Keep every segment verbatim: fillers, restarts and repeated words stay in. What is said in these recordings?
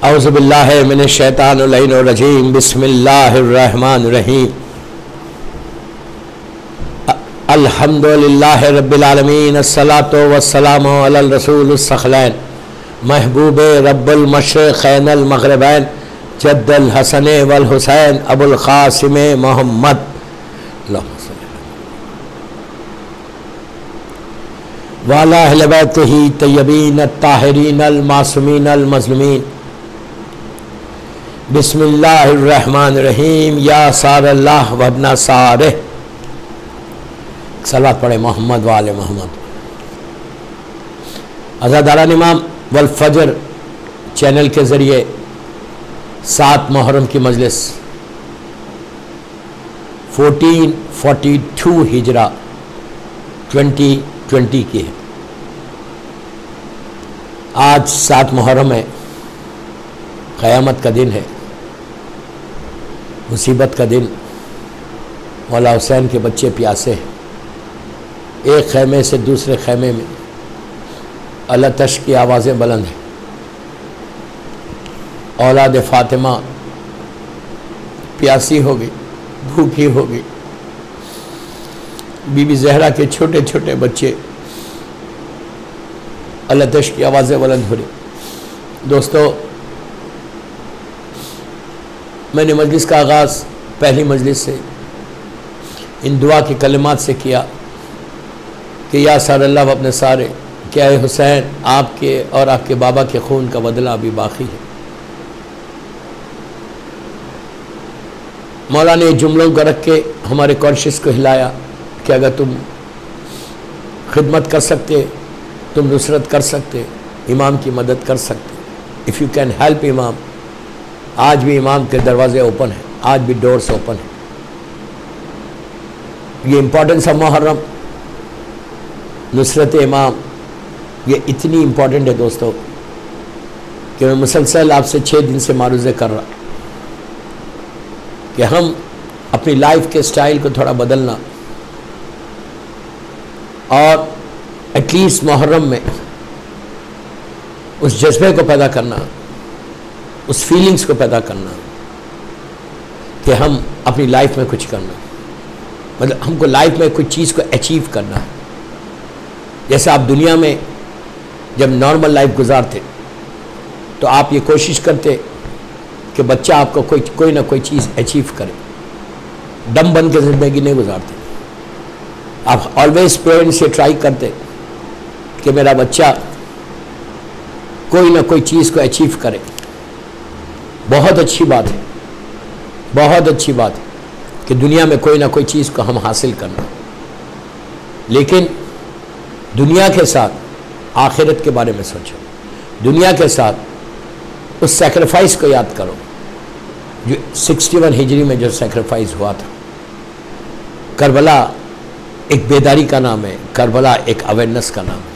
औज़ुबिल्लाहि मिनश्शैतानिर्रजीम बिस्मिल्लाहिर्रहमानिर्रहीम अल्हम्दुलिल्लाहि रब्बिल आलमीन अस्सलातु वस्सलामु अलल रसूलिस सखलैन महबूबे रब्बुल मशरिक़ैन अल मग़रिबैन जद्दुल हसन वल हुसैन अबुल क़ासिम मोहम्मद वाला अहले बैतिही तय्यबीन अत्ताहिरीन अल मासूमीन अल मज़लूमीन बिस्मिल्लाहिर्रहमानिर्रहीम या सारल्लाह वबना सारे सलात पढ़े मोहम्मद वाले मोहम्मद। अज़ादारान इमाम वल फजर चैनल के ज़रिए सात मुहर्रम की मजलिस फोर्टीन फोर्टी टू हिजरा ट्वेंटी ट्वेंटी की है। आज सात मुहर्रम है, क़यामत का दिन है, मुसीबत का दिन। मौला हुसैन के बच्चे प्यासे हैं, एक खैमे से दूसरे खैमे में अलतश की आवाज़ें बुलंद हैं। औलाद फ़ातिमा प्यासी होगी, भूखी होगी। बीबी ज़हरा के छोटे छोटे बच्चे अलतश की आवाज़ें बुलंद हो रही। दोस्तों, मैंने मजलिस का आगाज़ पहली मजलिस से इन दुआ के कलिमात से किया कि या सारल्लाह अपने सारे, क्या है हुसैन, आपके और आपके बाबा के खून का बदला अभी बाकी है। मौला ने जुमलों को रख के हमारे कॉन्शियस को हिलाया कि अगर तुम खिदमत कर सकते, तुम नुसरत कर सकते, इमाम की मदद कर सकते, इफ़ यू कैन हेल्प इमाम। आज भी इमाम के दरवाजे ओपन हैं, आज भी डोर्स ओपन हैं। ये इम्पोर्टेंस ऑफ मुहर्रम, नुसरत इमाम, ये इतनी इम्पोर्टेंट है दोस्तों कि मैं मुसलसल आपसे छः दिन से मारूज़े कर रहा कि हम अपनी लाइफ के स्टाइल को थोड़ा बदलना और एटलीस्ट मुहर्रम में उस जज्बे को पैदा करना, उस फीलिंग्स को पैदा करना कि हम अपनी लाइफ में कुछ करना, मतलब हमको लाइफ में कुछ चीज़ को अचीव करना है। जैसे आप दुनिया में जब नॉर्मल लाइफ गुजारते तो आप ये कोशिश करते कि बच्चा आपको कोई कोई ना कोई चीज़ अचीव करे, दम बन के ज़िंदगी नहीं गुजारते। आप ऑलवेज पेरेंट्स से ट्राई करते कि मेरा बच्चा कोई ना कोई चीज़ को अचीव करे। बहुत अच्छी बात है, बहुत अच्छी बात है कि दुनिया में कोई ना कोई चीज़ को हम हासिल करना, लेकिन दुनिया के साथ आखिरत के बारे में सोचो। दुनिया के साथ उस सेक्रीफाइस को याद करो जो इकसठ हिजरी में जो सेक्रीफाइस हुआ था। करबला एक बेदारी का नाम है, करबला एक अवेयरनेस का नाम है।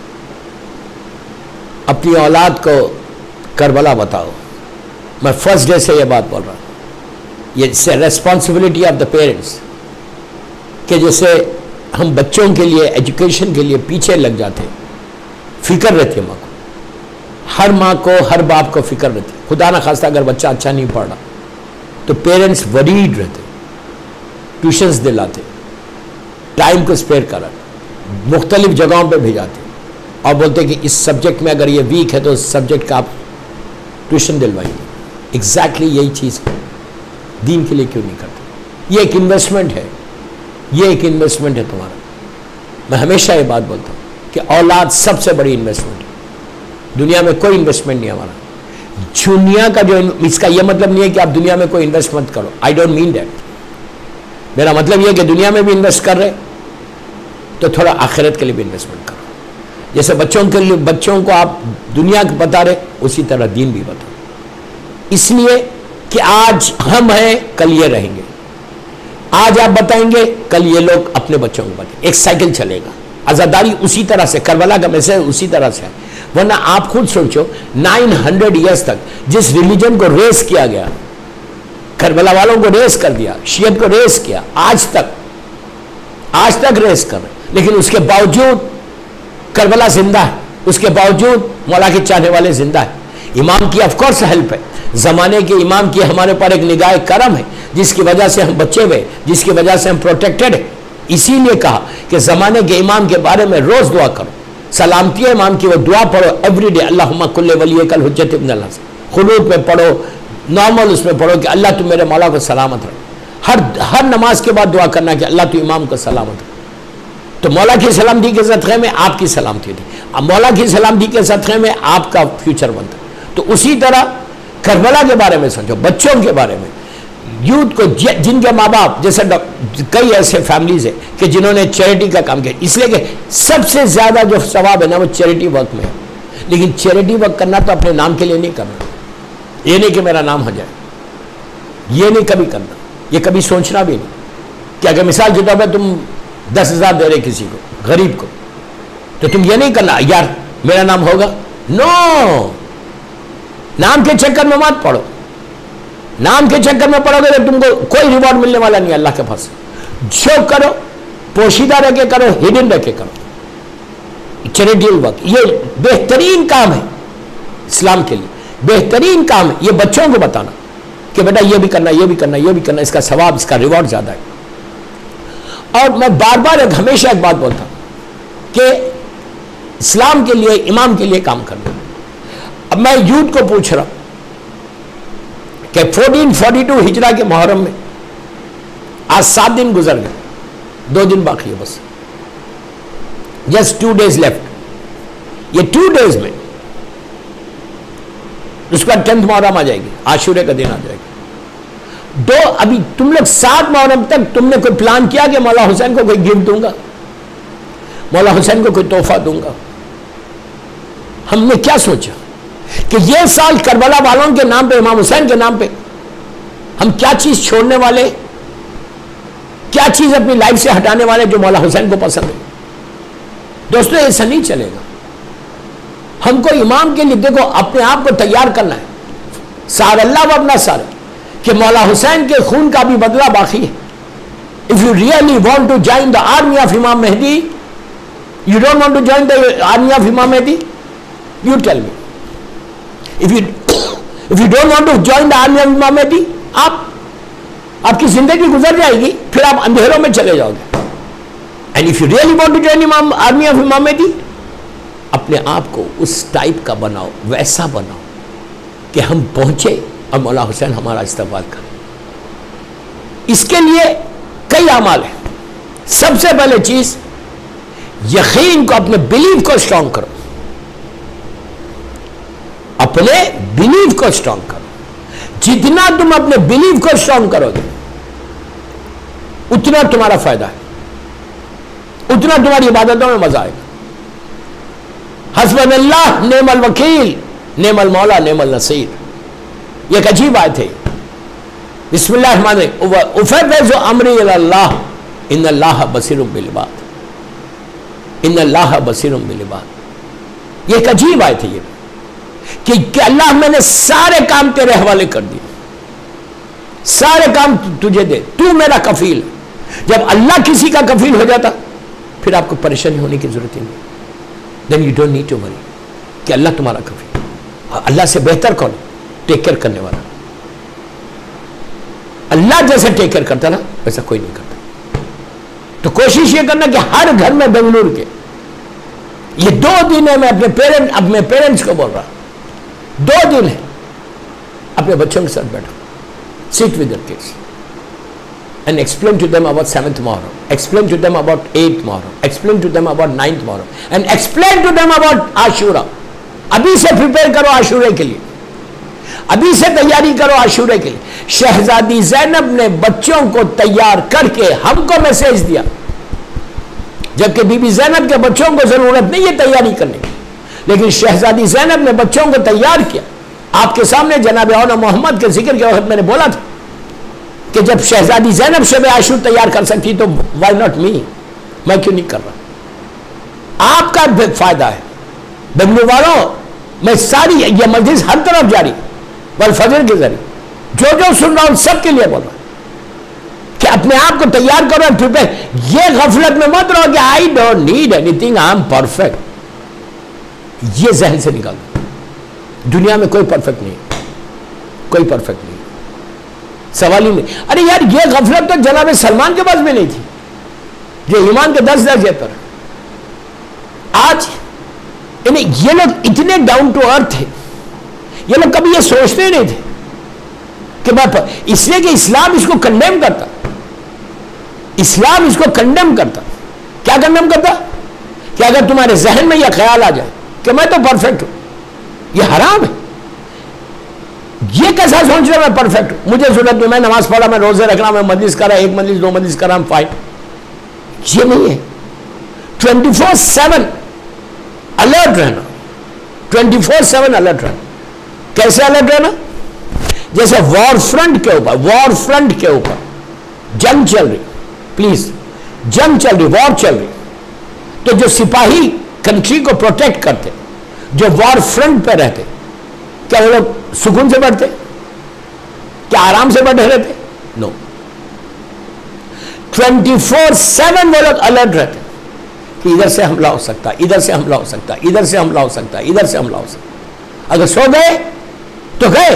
अपनी औलाद को करबला बताओ। मैं फर्स्ट डे से ये बात बोल रहा हूँ, ये रेस्पॉन्सिबिलिटी ऑफ द पेरेंट्स कि जैसे हम बच्चों के लिए एजुकेशन के लिए पीछे लग जाते, फिक्र रहती है माँ को, हर माँ को, हर बाप को फिक्र रहती है। खुदा ना खास्ता अगर बच्चा अच्छा नहीं पढ़ रहा तो पेरेंट्स वरीड रहते, ट्यूशन्स दिलाते, टाइम को स्पेयर करा, मुख्तलिफ जगहों पे भेजाते और बोलते कि इस सब्जेक्ट में अगर ये वीक है तो इस सब्जेक्ट का आप ट्यूशन दिलवाएंगे। एग्जैक्टली यही चीज़ दीन के लिए क्यों नहीं करते? ये एक इन्वेस्टमेंट है, ये एक इन्वेस्टमेंट है तुम्हारा। मैं हमेशा ये बात बोलता हूँ कि औलाद सबसे बड़ी इन्वेस्टमेंट है। दुनिया में कोई इन्वेस्टमेंट नहीं हमारा। दुनिया का जो, इसका यह मतलब नहीं है कि आप दुनिया में कोई इन्वेस्ट मत करो, आई डोंट मीन दैट। मेरा मतलब यह है कि दुनिया में भी इन्वेस्ट कर रहे तो थोड़ा आखिरत के लिए भी इन्वेस्टमेंट करो। जैसे बच्चों के लिए, बच्चों को आप दुनिया बता रहे, उसी तरह दीन भी बताओ। इसलिए कि आज हम हैं, कल ये रहेंगे। आज आप बताएंगे, कल ये लोग अपने बच्चों को बताएंगे। एक साइकिल चलेगा। आज़ादारी उसी तरह से, करबला का मैसेज उसी तरह से है। वरना आप खुद सोचो, नौ सौ ईयर्स तक जिस रिलीजन को रेस किया गया, करबला वालों को रेस कर दिया, शियत को रेस किया, आज तक आज तक रेस कर रहे, लेकिन उसके बावजूद करबला जिंदा है, उसके बावजूद मौला के चाहने वाले जिंदा है। इमाम की ऑफकोर्स हेल्प है, ज़माने के इमाम की हमारे पर एक निगाह करम है, जिसकी वजह से हम बचे हुए, जिसकी वजह से हम प्रोटेक्टेड है। इसीलिए कहा कि ज़माने के इमाम के बारे में रोज़ दुआ करो, सलामती इमाम की वो दुआ पढ़ो एवरी डे, अल्लाहुम्मा कुल्ले वली कल हुज्जत इब्न अल हसन, खुलूत में पढ़ो, नॉर्मल उसमें पढ़ो कि अल्लाह तू मेरे मौला को सलामत रख। हर हर नमाज के बाद दुआ करना कि अल्लाह तू इमाम को सलामत रख। तो मौला की सलामती के सदक़े में आपकी सलामती थी, अब मौला की सलामती के सदक़े में आपका फ्यूचर बनता। तो उसी तरह करबला के बारे में सोचो, बच्चों के बारे में, यूथ को, जिनके माँ बाप, जैसे कई ऐसे फैमिलीज है कि जिन्होंने चैरिटी का काम किया, इसलिए कि सबसे ज़्यादा जो सवाब है ना वो चैरिटी वर्क में है। लेकिन चैरिटी वर्क करना तो अपने नाम के लिए नहीं करना, ये नहीं कि मेरा नाम हो जाए, ये नहीं कभी करना, ये कभी सोचना भी नहीं कि अगर मिसाल के तौर पर तुम दस हजार दे रहे किसी को, गरीब को, तो तुम ये नहीं करना यार मेरा नाम होगा। नो, नाम के चक्कर में मत पड़ो, नाम के चक्कर में पड़ोगे तो तुमको कोई रिवॉर्ड मिलने वाला नहीं अल्लाह के पास। जो करो पोशीदा रह के करो, हिडन रह के करो, चैरिटेबल वर्क, ये बेहतरीन काम है इस्लाम के लिए, बेहतरीन काम है। ये बच्चों को बताना कि बेटा ये भी करना, ये भी करना, ये भी करना, इसका सवाब, इसका रिवॉर्ड ज्यादा है। और मैं बार बार एक हमेशा एक बात बोलता हूं कि इस्लाम के लिए, इमाम के लिए काम करना। अब मैं यूथ को पूछ रहा हूं कि चौदह सौ बयालीस हिजरा के मुहर्रम में आज सात दिन गुजर गए, दो दिन बाकी है बस, जस्ट टू डेज लेफ्ट। ये टू डेज में उसके बाद टेंथ मुहर्रम आ जाएगी, आशूरे का दिन आ जाएगा। दो अभी तुम लोग सात मुहर्रम तक तुमने कोई प्लान किया कि मौला हुसैन को कोई गिफ्ट दूंगा, मौला हुसैन को कोई तोहफा दूंगा? हमने क्या सोचा कि ये साल करबला वालों के नाम पे, इमाम हुसैन के नाम पे हम क्या चीज छोड़ने वाले, क्या चीज अपनी लाइफ से हटाने वाले जो मौला हुसैन को पसंद है? दोस्तों ऐसा नहीं चलेगा। हमको इमाम के लिए देखो अपने आप को तैयार करना है, सार अल्लाह व अपना सारे, कि मौला हुसैन के खून का भी बदला बाकी है। If you really want to join the army of Imam Mahdi, you don't want to join the army of Imam Mahdi, you tell me. If you if you don't want to join the army of Imam Mahdi, आप आपकी जिंदगी गुजर जाएगी, फिर आप अंधेरों में चले जाओगे। And if you really want to join Imam army of Imam Mahdi, अपने आप को उस टाइप का बनाओ, वैसा बनाओ कि हम पहुंचे और मौला हुसैन हमारा इस्तेमाल करें। इसके लिए कई अमाल है। सबसे पहले चीज, यकीन को, अपने बिलीव को स्ट्रांग करो, अपने बिलीव को स्ट्रांग करो। जितना तुम अपने बिलीव को स्ट्रांग करोगे उतना तुम्हारा फायदा है, उतना तुम्हारी इबादतों में मजा आएगा। हस्बुनल्लाह नेमल वकील, नेमल मौला, नेमल नसीर। ये एक अजीब बात है। बिस्मिल्लाह रहमान रहीम, उफव्विज़ु अम्री इलल्लाह, इन्नल्लाह बसीरुम बिल इबाद, इन्नल्लाह बसीरुम बिल इबाद। ये एक अजीब बात है ये कि, कि अल्लाह मैंने सारे काम तेरे हवाले कर दिए, सारे काम तुझे दे, तू मेरा कफील। जब अल्लाह किसी का कफील हो जाता फिर आपको परेशानी होने की जरूरत ही नहीं। Then you don't need to worry कि अल्लाह तुम्हारा कफील। अल्लाह से बेहतर कौन? टेक केयर करने वाला। अल्लाह जैसे टेक केयर करता ना वैसा कोई नहीं करता। तो कोशिश ये करना कि हर घर में बेंगलुरु के ये दो दिन है, मैं अपने पेरेंट अपने पेरेंट्स को बोल रहा, दो दिन है, अपने बच्चों के साथ बैठो, sit with their kids and explain to them about seventh Muharram, explain to them about eighth Muharram, explain to them about ninth Muharram, and explain to them about Ashura. अभी से प्रिपेयर करो आशूरे के लिए, अभी से तैयारी करो आशूरे के लिए। शहजादी ज़ैनब ने बच्चों को तैयार करके हमको मैसेज दिया, जबकि बीबी ज़ैनब के बच्चों को जरूरत नहीं है तैयारी करने की, लेकिन शहजादी ज़ैनब ने बच्चों को तैयार किया। आपके सामने जनाब औला मोहम्मद के जिक्र के वक्त मैंने बोला था कि जब शहजादी ज़ैनब शब आशूर तैयार कर सकती तो वाई नॉट मी, मैं क्यों नहीं कर रहा? आपका फायदा है। बेंगलुरु वालों, मैं सारी ये मस्जिद हर तरफ जारी वल फजर के जरिए जो जो सुन रहा हूं सबके लिए बोल रहा कि अपने आप को तैयार करो, प्रिपेयर। ये गफलत में मत रहो कि I don't need anything, I am perfect. ये जहन से निकाल दो। दुनिया में कोई परफेक्ट नहीं, कोई परफेक्ट नहीं, सवाल ही नहीं। अरे यार ये गफलत तो जनाब सलमान के पास भी नहीं थी, जो ईमान के दस दर्जे पर। आज इन्हें ये लोग इतने डाउन टू अर्थ थे, ये लोग कभी ये सोचते ही नहीं थे कि मैं, इसलिए कि इस्लाम इसको कंडेम करता, इस्लाम इसको कंडेम करता। क्या कंडेम करता? कि अगर तुम्हारे जहन में यह ख्याल आ जाए कि मैं तो परफेक्ट हूं, यह हराम है। ये कैसा सोच रहे मैं परफेक्ट हूं, मुझे जरूरत नहीं, मैं नमाज पढ़ा, मैं रोजे रख रहा, मैं मजलिस कर रहा, एक मजलिस दो मजलिस कर रहा, फाइन। ये नहीं है। ट्वेंटी फोर सेवन अलर्ट रहना, ट्वेंटी फोर सेवन अलर्ट रहना। कैसे अलर्ट रहना? जैसे वॉर फ्रंट के ऊपर, वॉर फ्रंट के ऊपर जंग चल रही, प्लीज जंग चल रही, वॉर चल रही, तो जो सिपाही कंट्री को प्रोटेक्ट करते, जो वॉर फ्रंट पे रहते, क्या वो लोग सुकून से बैठते? क्या आराम से बैठे रहते? नो। ट्वेंटी फोर सेवन वो लोग अलर्ट रहते कि इधर से हमला हो सकता, इधर से हमला हो सकता, इधर से हमला हो सकता, इधर से हमला हो सकता। अगर सो गए तो गए।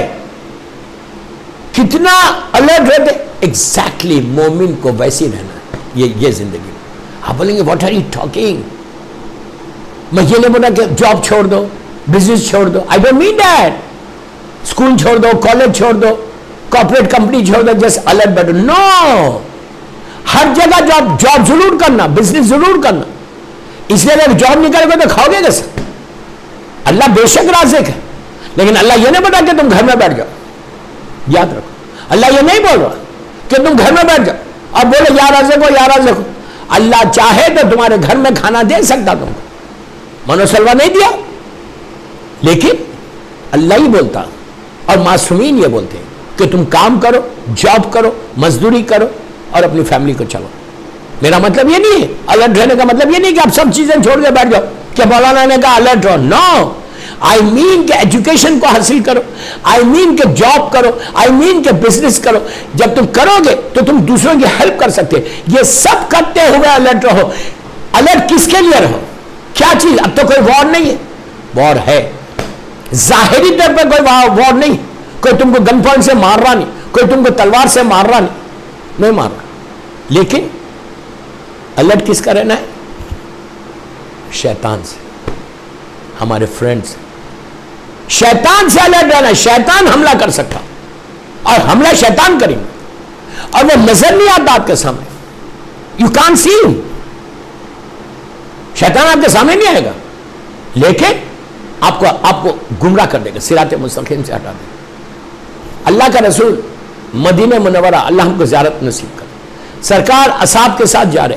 कितना अलर्ट रहते? एग्जैक्टली मोमिन को वैसी रहना है ये ये जिंदगी में। आप बोलेंगे व्हाट आर यू टॉकिंग, मैं ये नहीं बोला कि जॉब छोड़ दो, बिजनेस छोड़ दो, I don't mean that. School छोड़ दो, कॉलेज छोड़ दो, कॉर्पोरेट कंपनी छोड़ दो, जस्ट अलर्ट बैठो। नो, हर जगह जॉब जॉब जरूर करना, बिजनेस जरूर करना। इसलिए अगर जॉब नहीं करोगे तो खाओगे कैसे? अल्लाह बेशक राज़िक है, लेकिन अल्लाह ये नहीं बोला कि तुम घर में बैठ जाओ। याद रखो, अल्लाह ये नहीं बोल रहा कि तुम घर में बैठ जाओ और बोले या राज़िक हो या राज़िक हो। अल्लाह चाहे तो तुम्हारे घर में खाना दे सकता तुमको, मनोसलवा नहीं दिया, लेकिन अल्लाह ही बोलता और मासूमीन ये बोलते हैं कि तुम काम करो, जॉब करो, मजदूरी करो और अपनी फैमिली को चलो। मेरा मतलब ये नहीं है, अलर्ट रहने का मतलब ये नहीं कि आप सब चीजें छोड़ के बैठ जाओ कि मौलाना ने कहा अलर्ट रहो। नो, आई मीन के एजुकेशन को हासिल करो, आई मीन के जॉब करो, आई मीन के बिजनेस करो। जब तुम करोगे तो तुम दूसरों की हेल्प कर सकते। ये सब करते हुए अलर्ट रहो। अलर्ट किसके लिए रहो? क्या चीज? अब तो कोई वॉर नहीं है, वॉर है जाहिरी तौर पर, कोई वॉर नहीं, कोई तुमको गन पॉइंट से मार रहा नहीं, कोई तुमको तलवार से मार रहा नहीं, नहीं मार रहा। लेकिन अलर्ट किसका रहना है? शैतान से, हमारे फ्रेंड्स, शैतान से अलर्ट रहना है। शैतान हमला कर सकता और हमला शैतान करेंगे और वो नजर नहीं आता आपके सामने, यू कांट सी हिम। शैतान आपके सामने नहीं आएगा, लेकिन आपको आपको गुमराह कर देगा, सिराते मुस्तकीम से हटा देगा। अल्लाह का रसूल मदीने मुनव्वरा, अल्लाह हमको ज़ियारत नसीब करे, सरकार असहाब के साथ जा रहे,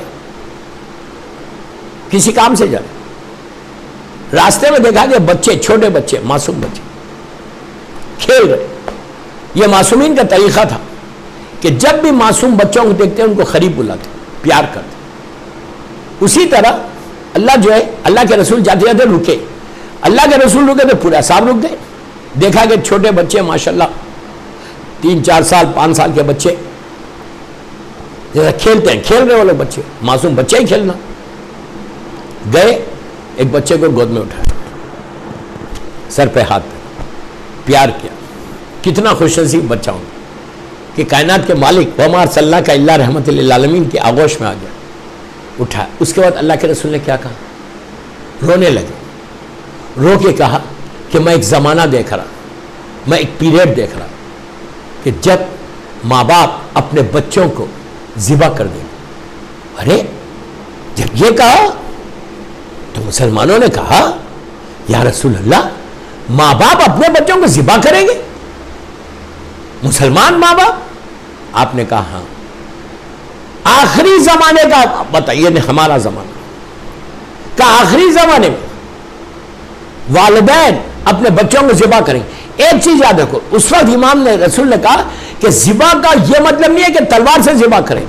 किसी काम से जा रहे, रास्ते में देखा कि बच्चे, छोटे बच्चे, मासूम बच्चे खेल रहे। ये मासूमीन का तरीका था कि जब भी मासूम बच्चों को देखते उनको करीब बुलाते, प्यार करते। उसी तरह अल्लाह जो है, अल्लाह के रसूल जाते जाते रुके, अल्लाह के रसूल रुके तो पूरा साहब रुक गए। देखा कि छोटे बच्चे माशाल्लाह तीन चार साल पांच साल के बच्चे जैसा खेलते हैं, खेल रहे वो लोग बच्चे, मासूम बच्चे ही खेलना। गए, एक बच्चे को गोद में उठाया, सर पे हाथ पे प्यार किया। कितना खुशनसीब बच्चा हूं कि कायनात के मालिक वमार सल्ला का इल्ला रहमत लिल आलमीन की आगोश में आ गया, उठाया। उसके बाद अल्लाह के रसूल ने क्या कहा? रोने लगे, रो के कहा कि मैं एक ज़माना देख रहा, मैं एक पीरियड देख रहा कि जब माँ बाप अपने बच्चों को ज़िबा कर देंगे। अरे जब ये कहा तो मुसलमानों ने कहा या रसूल अल्लाह, माँ बाप अपने बच्चों को ज़िबा करेंगे? मुसलमान माँ बाप? आपने कहा हाँ। आखिरी जमाने का बताइए, नहीं हमारा जमाना का आखिरी जमाने में वालिदैन अपने बच्चों को ज़िबा करेंगे। एक चीज याद रखो, उस वक्त इमाम ने रसूल ने कहा कि ज़िबा का यह मतलब नहीं है कि तलवार से ज़िबा करेंगे,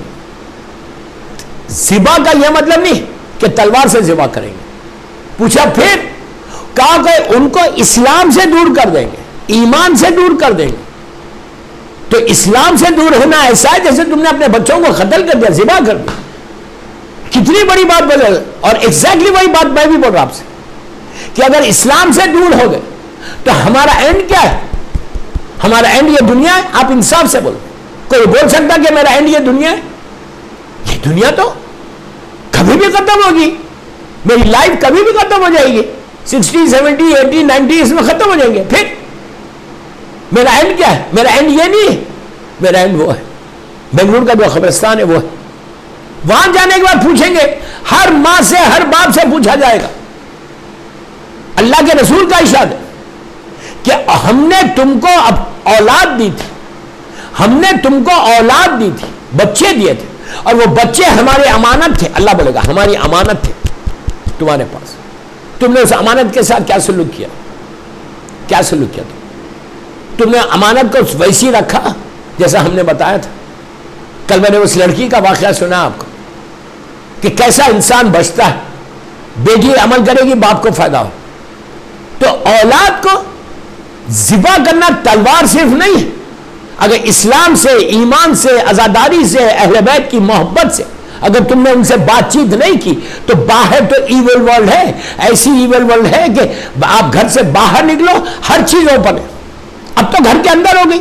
ज़िबा का यह मतलब नहीं कि तलवार से ज़िबा करेंगे। पूछा फिर, कहा कि उनको इस्लाम से दूर कर देंगे, ईमान से दूर कर देंगे। तो इस्लाम से दूर होना ऐसा है जैसे तुमने अपने बच्चों को कत्ल कर दिया, ज़िबा कर दिया। कितनी बड़ी बात बोल। और एग्जैक्टली वही बात मैं भी बोल रहा आपसे कि अगर इस्लाम से दूर हो गए तो हमारा एंड क्या है? हमारा एंड ये दुनिया है? आप इंसाफ से बोलो, कोई बोल सकता कि मेरा एंड ये दुनिया है? ये दुनिया तो कभी भी खत्म होगी, मेरी लाइफ कभी भी खत्म हो जाएगी, सिक्सटी सेवेंटी एटी नाइनटी इसमें खत्म हो जाएंगे। फिर मेरा एंड क्या है? मेरा एंड ये नहीं है, मेरा एंड वो है, बेंगलुरु का जो कब्रिस्तान है वो है। वहां जाने के बाद पूछेंगे, हर मां से हर बाप से पूछा जाएगा। अल्लाह के रसूल का इरशाद है कि हमने तुमको अब औलाद दी थी, हमने तुमको औलाद दी थी, बच्चे दिए थे, और वो बच्चे हमारे अमानत थे। अल्लाह बोलेगा हमारी अमानत थे तुम्हारे पास, तुमने उस अमानत के साथ क्या सलूक किया? क्या सलूक किया? तुम तुमने अमानत को वैसी रखा जैसा हमने बताया था। कल मैंने उस लड़की का वाकया सुना आपको कि कैसा इंसान बचता है, बेटी अमल करेगी बाप को फायदा हो। तो औलाद को ज़िबा करना तलवार सिर्फ नहीं है, अगर इस्लाम से, ईमान से, आजादारी से, अहले बैत की मोहब्बत से अगर तुमने उनसे बातचीत नहीं की तो बाहर तो ईवल वर्ल्ड है, ऐसी ईवल वर्ल्ड है कि आप घर से बाहर निकलो हर चीज ओपन है। अब तो घर के अंदर हो गई,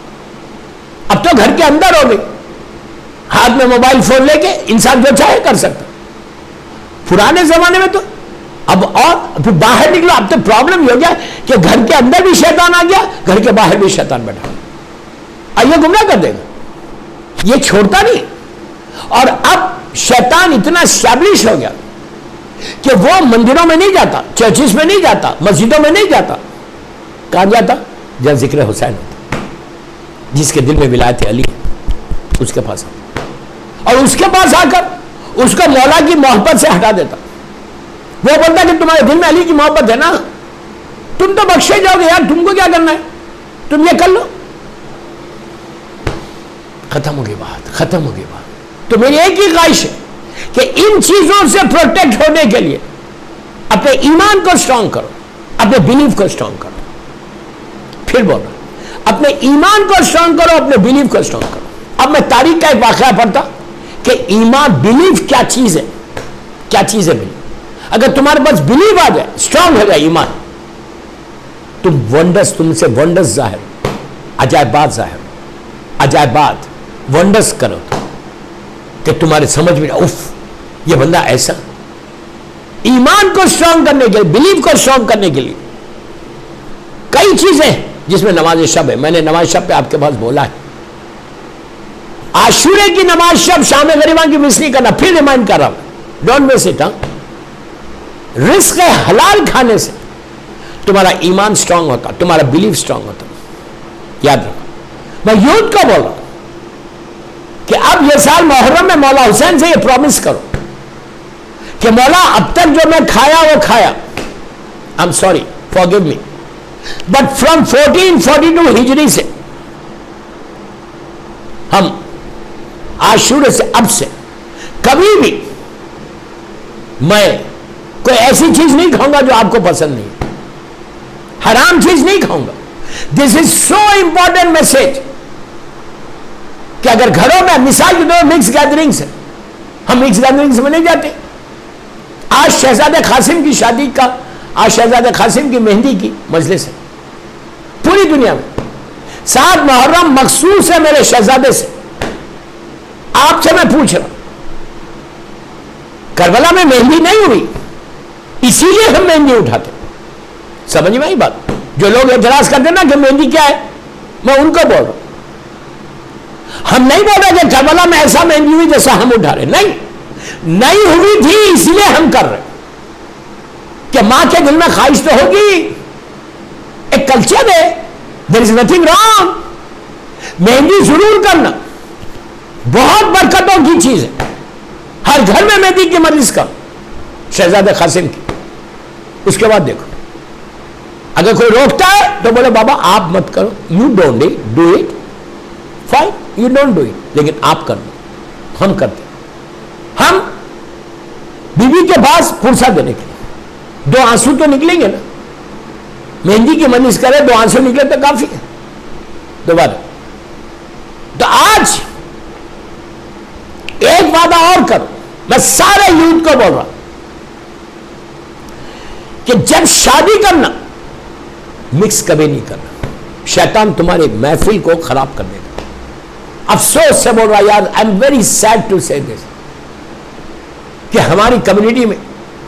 अब तो घर के अंदर हो गई, हाथ में मोबाइल फोन लेके इंसान जो चाहे कर सकता। पुराने जमाने में तो अब और फिर बाहर निकलो, अब तो प्रॉब्लम हो गया कि घर के अंदर भी शैतान आ गया, घर के बाहर भी शैतान बैठा, आइए गुमराह कर देगा, ये छोड़ता नहीं। और अब शैतान इतना स्टैब्लिश हो गया कि वो मंदिरों में नहीं जाता, चर्चिस में नहीं जाता, मस्जिदों में नहीं जाता। कहां जाता? जहां जिक्र हुसैन होता, जिसके दिल में विलायत अली है उसके पास आता, और उसके पास आकर उसको मौला की मोहब्बत से हटा देता। वो बोलता कि तुम्हारे दिल में अली की मोहब्बत है ना, तुम तो बख्शे जाओगे यार, तुमको क्या करना है, तुम ये कर लो। खत्म हो गई बात, खत्म हो गई बात। तो मेरी एक ही ख्वाहिश है कि इन चीजों से प्रोटेक्ट होने के लिए अपने ईमान को स्ट्रांग करो, अपने बिलीव को स्ट्रांग करो। फिर बोल रहा, अपने ईमान को स्ट्रांग करो, अपने बिलीव को स्ट्रांग करो। अब मैं तारीख का एक वाकया पढ़ता कि ईमान, बिलीव क्या चीज है, क्या चीज है बिलीव। अगर तुम्हारे पास बिलीव आ जाए, स्ट्रांग हो जाए ईमान, तुम वंडर्स, तुमसे वंडर्स जाहिर, अजायबात जाहिर, अजायबात वंडर्स करो कि तुम्हारे समझ में उफ ये बंदा ऐसा। ईमान को स्ट्रांग करने के लिए, बिलीव को स्ट्रांग करने के लिए कई चीजें जिसमें नमाज शब है। मैंने नमाज शब पे आपके पास बोला है, आशूरे की नमाज शब शाम गरीबा की मिस नहीं करना, फिर रिमाइंड कर रहा हूं, डोंट मिस इट। रिस्क हलाल खाने से तुम्हारा ईमान स्ट्रांग होता, तुम्हारा बिलीव स्ट्रांग होता, याद रखो। मैं यूथ को बोल रहा हूं कि अब ये साल मुहर्रम में मौला हुसैन से ये प्रॉमिस करो कि मौला अब तक जो मैं खाया वो खाया, I am sorry, forgive me, but from fourteen forty two हिजरी से हम आशूरे से अब से कभी भी मैं कोई ऐसी चीज नहीं खाऊंगा जो आपको पसंद नहीं, हराम चीज नहीं खाऊंगा। This is so important message कि अगर घरों में, मिसाल के तौर मिक्स गैदरिंग्स है, हम मिक्स गैदरिंग्स में नहीं जाते। आज शहजादे कासिम की शादी का, आज शहजादे कासिम की मेहंदी की मजलिस है पूरी दुनिया में। सात मुहर्रम मखसूस है मेरे शहजादे से। आपसे मैं पूछ रहा हूं, करबला में मेहंदी नहीं हुई, इसीलिए हम मेहंदी उठाते। समझ में आई बात? जो लोग एतराज करते ना कि मेहंदी क्या है, मैं उनको बोल रहा हूं, हम नहीं बोल रहे कि करबला में ऐसा मेहंदी हुई जैसा हम उठा रहे, नहीं, नहीं हुई थी इसलिए हम कर रहे कि मां के दिल में ख्वाहिश तो होगी, एक कल्चर है, there is nothing wrong. Mehndi जरूर करना, बहुत बरकतों की चीज है, हर घर में मेहंदी की मजलिस का, शहजादे कासिम की। उसके बाद देखो, अगर कोई रोकता है तो बोले बाबा आप मत करो, you don't do it, fine, you don't do it, लेकिन आप कर दो, हम करते। हम बीवी के पास फुर्सत देने के लिए दो आंसू तो निकलेंगे ना, मेहंदी की मजलिस करे दो आंसू निकले तो काफी है। दोबारा तो आज एक वादा और करो, मैं सारे यूथ को बोल रहा हूं कि जब शादी करना मिक्स कभी नहीं करना, शैतान तुम्हारी महफिल को खराब कर देगा। अफसोस से बोल रहा यार, I am very sad to say this, कि हमारी कम्युनिटी में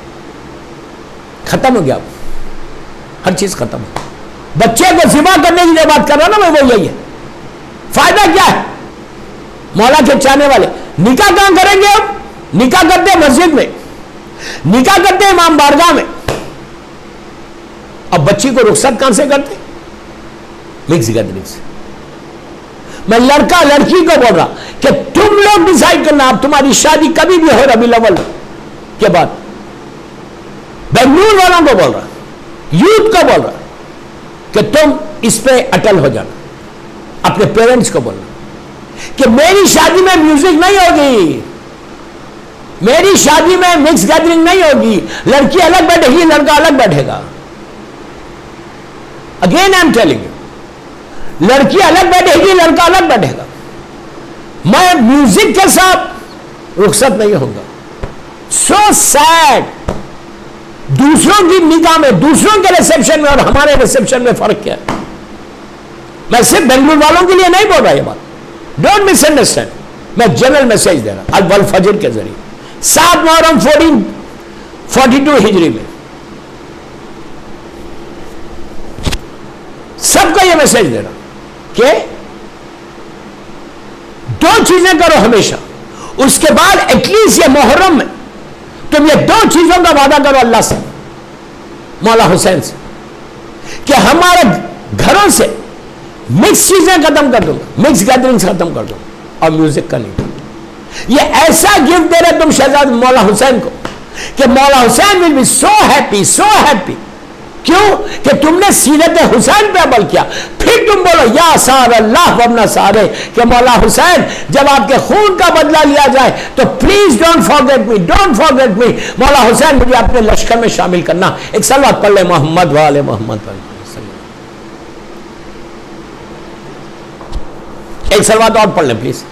खत्म हो गया, हर चीज खत्म हो। बच्चे को जिबा करने की जो बात कर रहा ना मैं, वो यही है। फायदा क्या है? मौला के चाहने वाले निकाह कहां करेंगे? अब निकाह करते हैं मस्जिद में, निकाह करते हैं इमाम बारगाह में। अब बच्ची को रुखसत कहां से करते? मिक्स गैदरिंग से। मैं लड़का लड़की को बोल रहा कि तुम लोग डिसाइड करना, अब तुम्हारी शादी कभी भी हो रबीउल अव्वल के बाद। बेंगलुरु वालों को बोल रहा, यूथ को बोल रहा कि तुम इस पे अटल हो जाना। अपने पेरेंट्स को बोलना कि मेरी शादी में म्यूजिक नहीं होगी, मेरी शादी में मिक्स गैदरिंग नहीं होगी, लड़की अलग बैठेगी, लड़का अलग बैठेगा। Again I am telling you, लड़की अलग बैठेगी, लड़का अलग बैठेगा। मैं म्यूजिक के साथ रुखसत नहीं होगा। So sad. दूसरों की निकाह में, दूसरों के रिसेप्शन में और हमारे रिसेप्शन में फर्क क्या है? मैं सिर्फ बेंगलुरु वालों के लिए नहीं बोल रहा ये बात, डोंट मिसअंडरस्टैंड। मैं जनरल मैसेज दे रहा अल वल फजर के जरिए, सात मुहर्रम फोर्टीन फोर्टी टू हिजरी में सबको यह मैसेज दे रहा कि दो चीजें करो हमेशा, उसके बाद एटलीस्ट ये मुहर्रम में तुम ये दो चीजों का वादा करो अल्लाह से, मौला हुसैन से, कि हमारे घरों से मिक्स चीजें खत्म कर दूंगा, मिक्स गैदरिंग्स खत्म कर दूंगा और म्यूजिक का नहीं। ये ऐसा गिफ्ट दे रहे तुम शहजाद मौला हुसैन को कि मौला Hussain will be so happy, so happy. क्यों? कि तुमने सीरत हुसैन पे अमल किया। फिर तुम बोलो या सार अल्लाह वबना सारे, कि मौला हुसैन जब आपके खून का बदला लिया जाए तो please don't forget me, don't forget me. मौला हुसैन मुझे अपने लश्कर में शामिल करना। एक सलवात पढ़ ले मोहम्मद वाले मोहम्मद, एक सलवात और पढ़ ले प्लीज।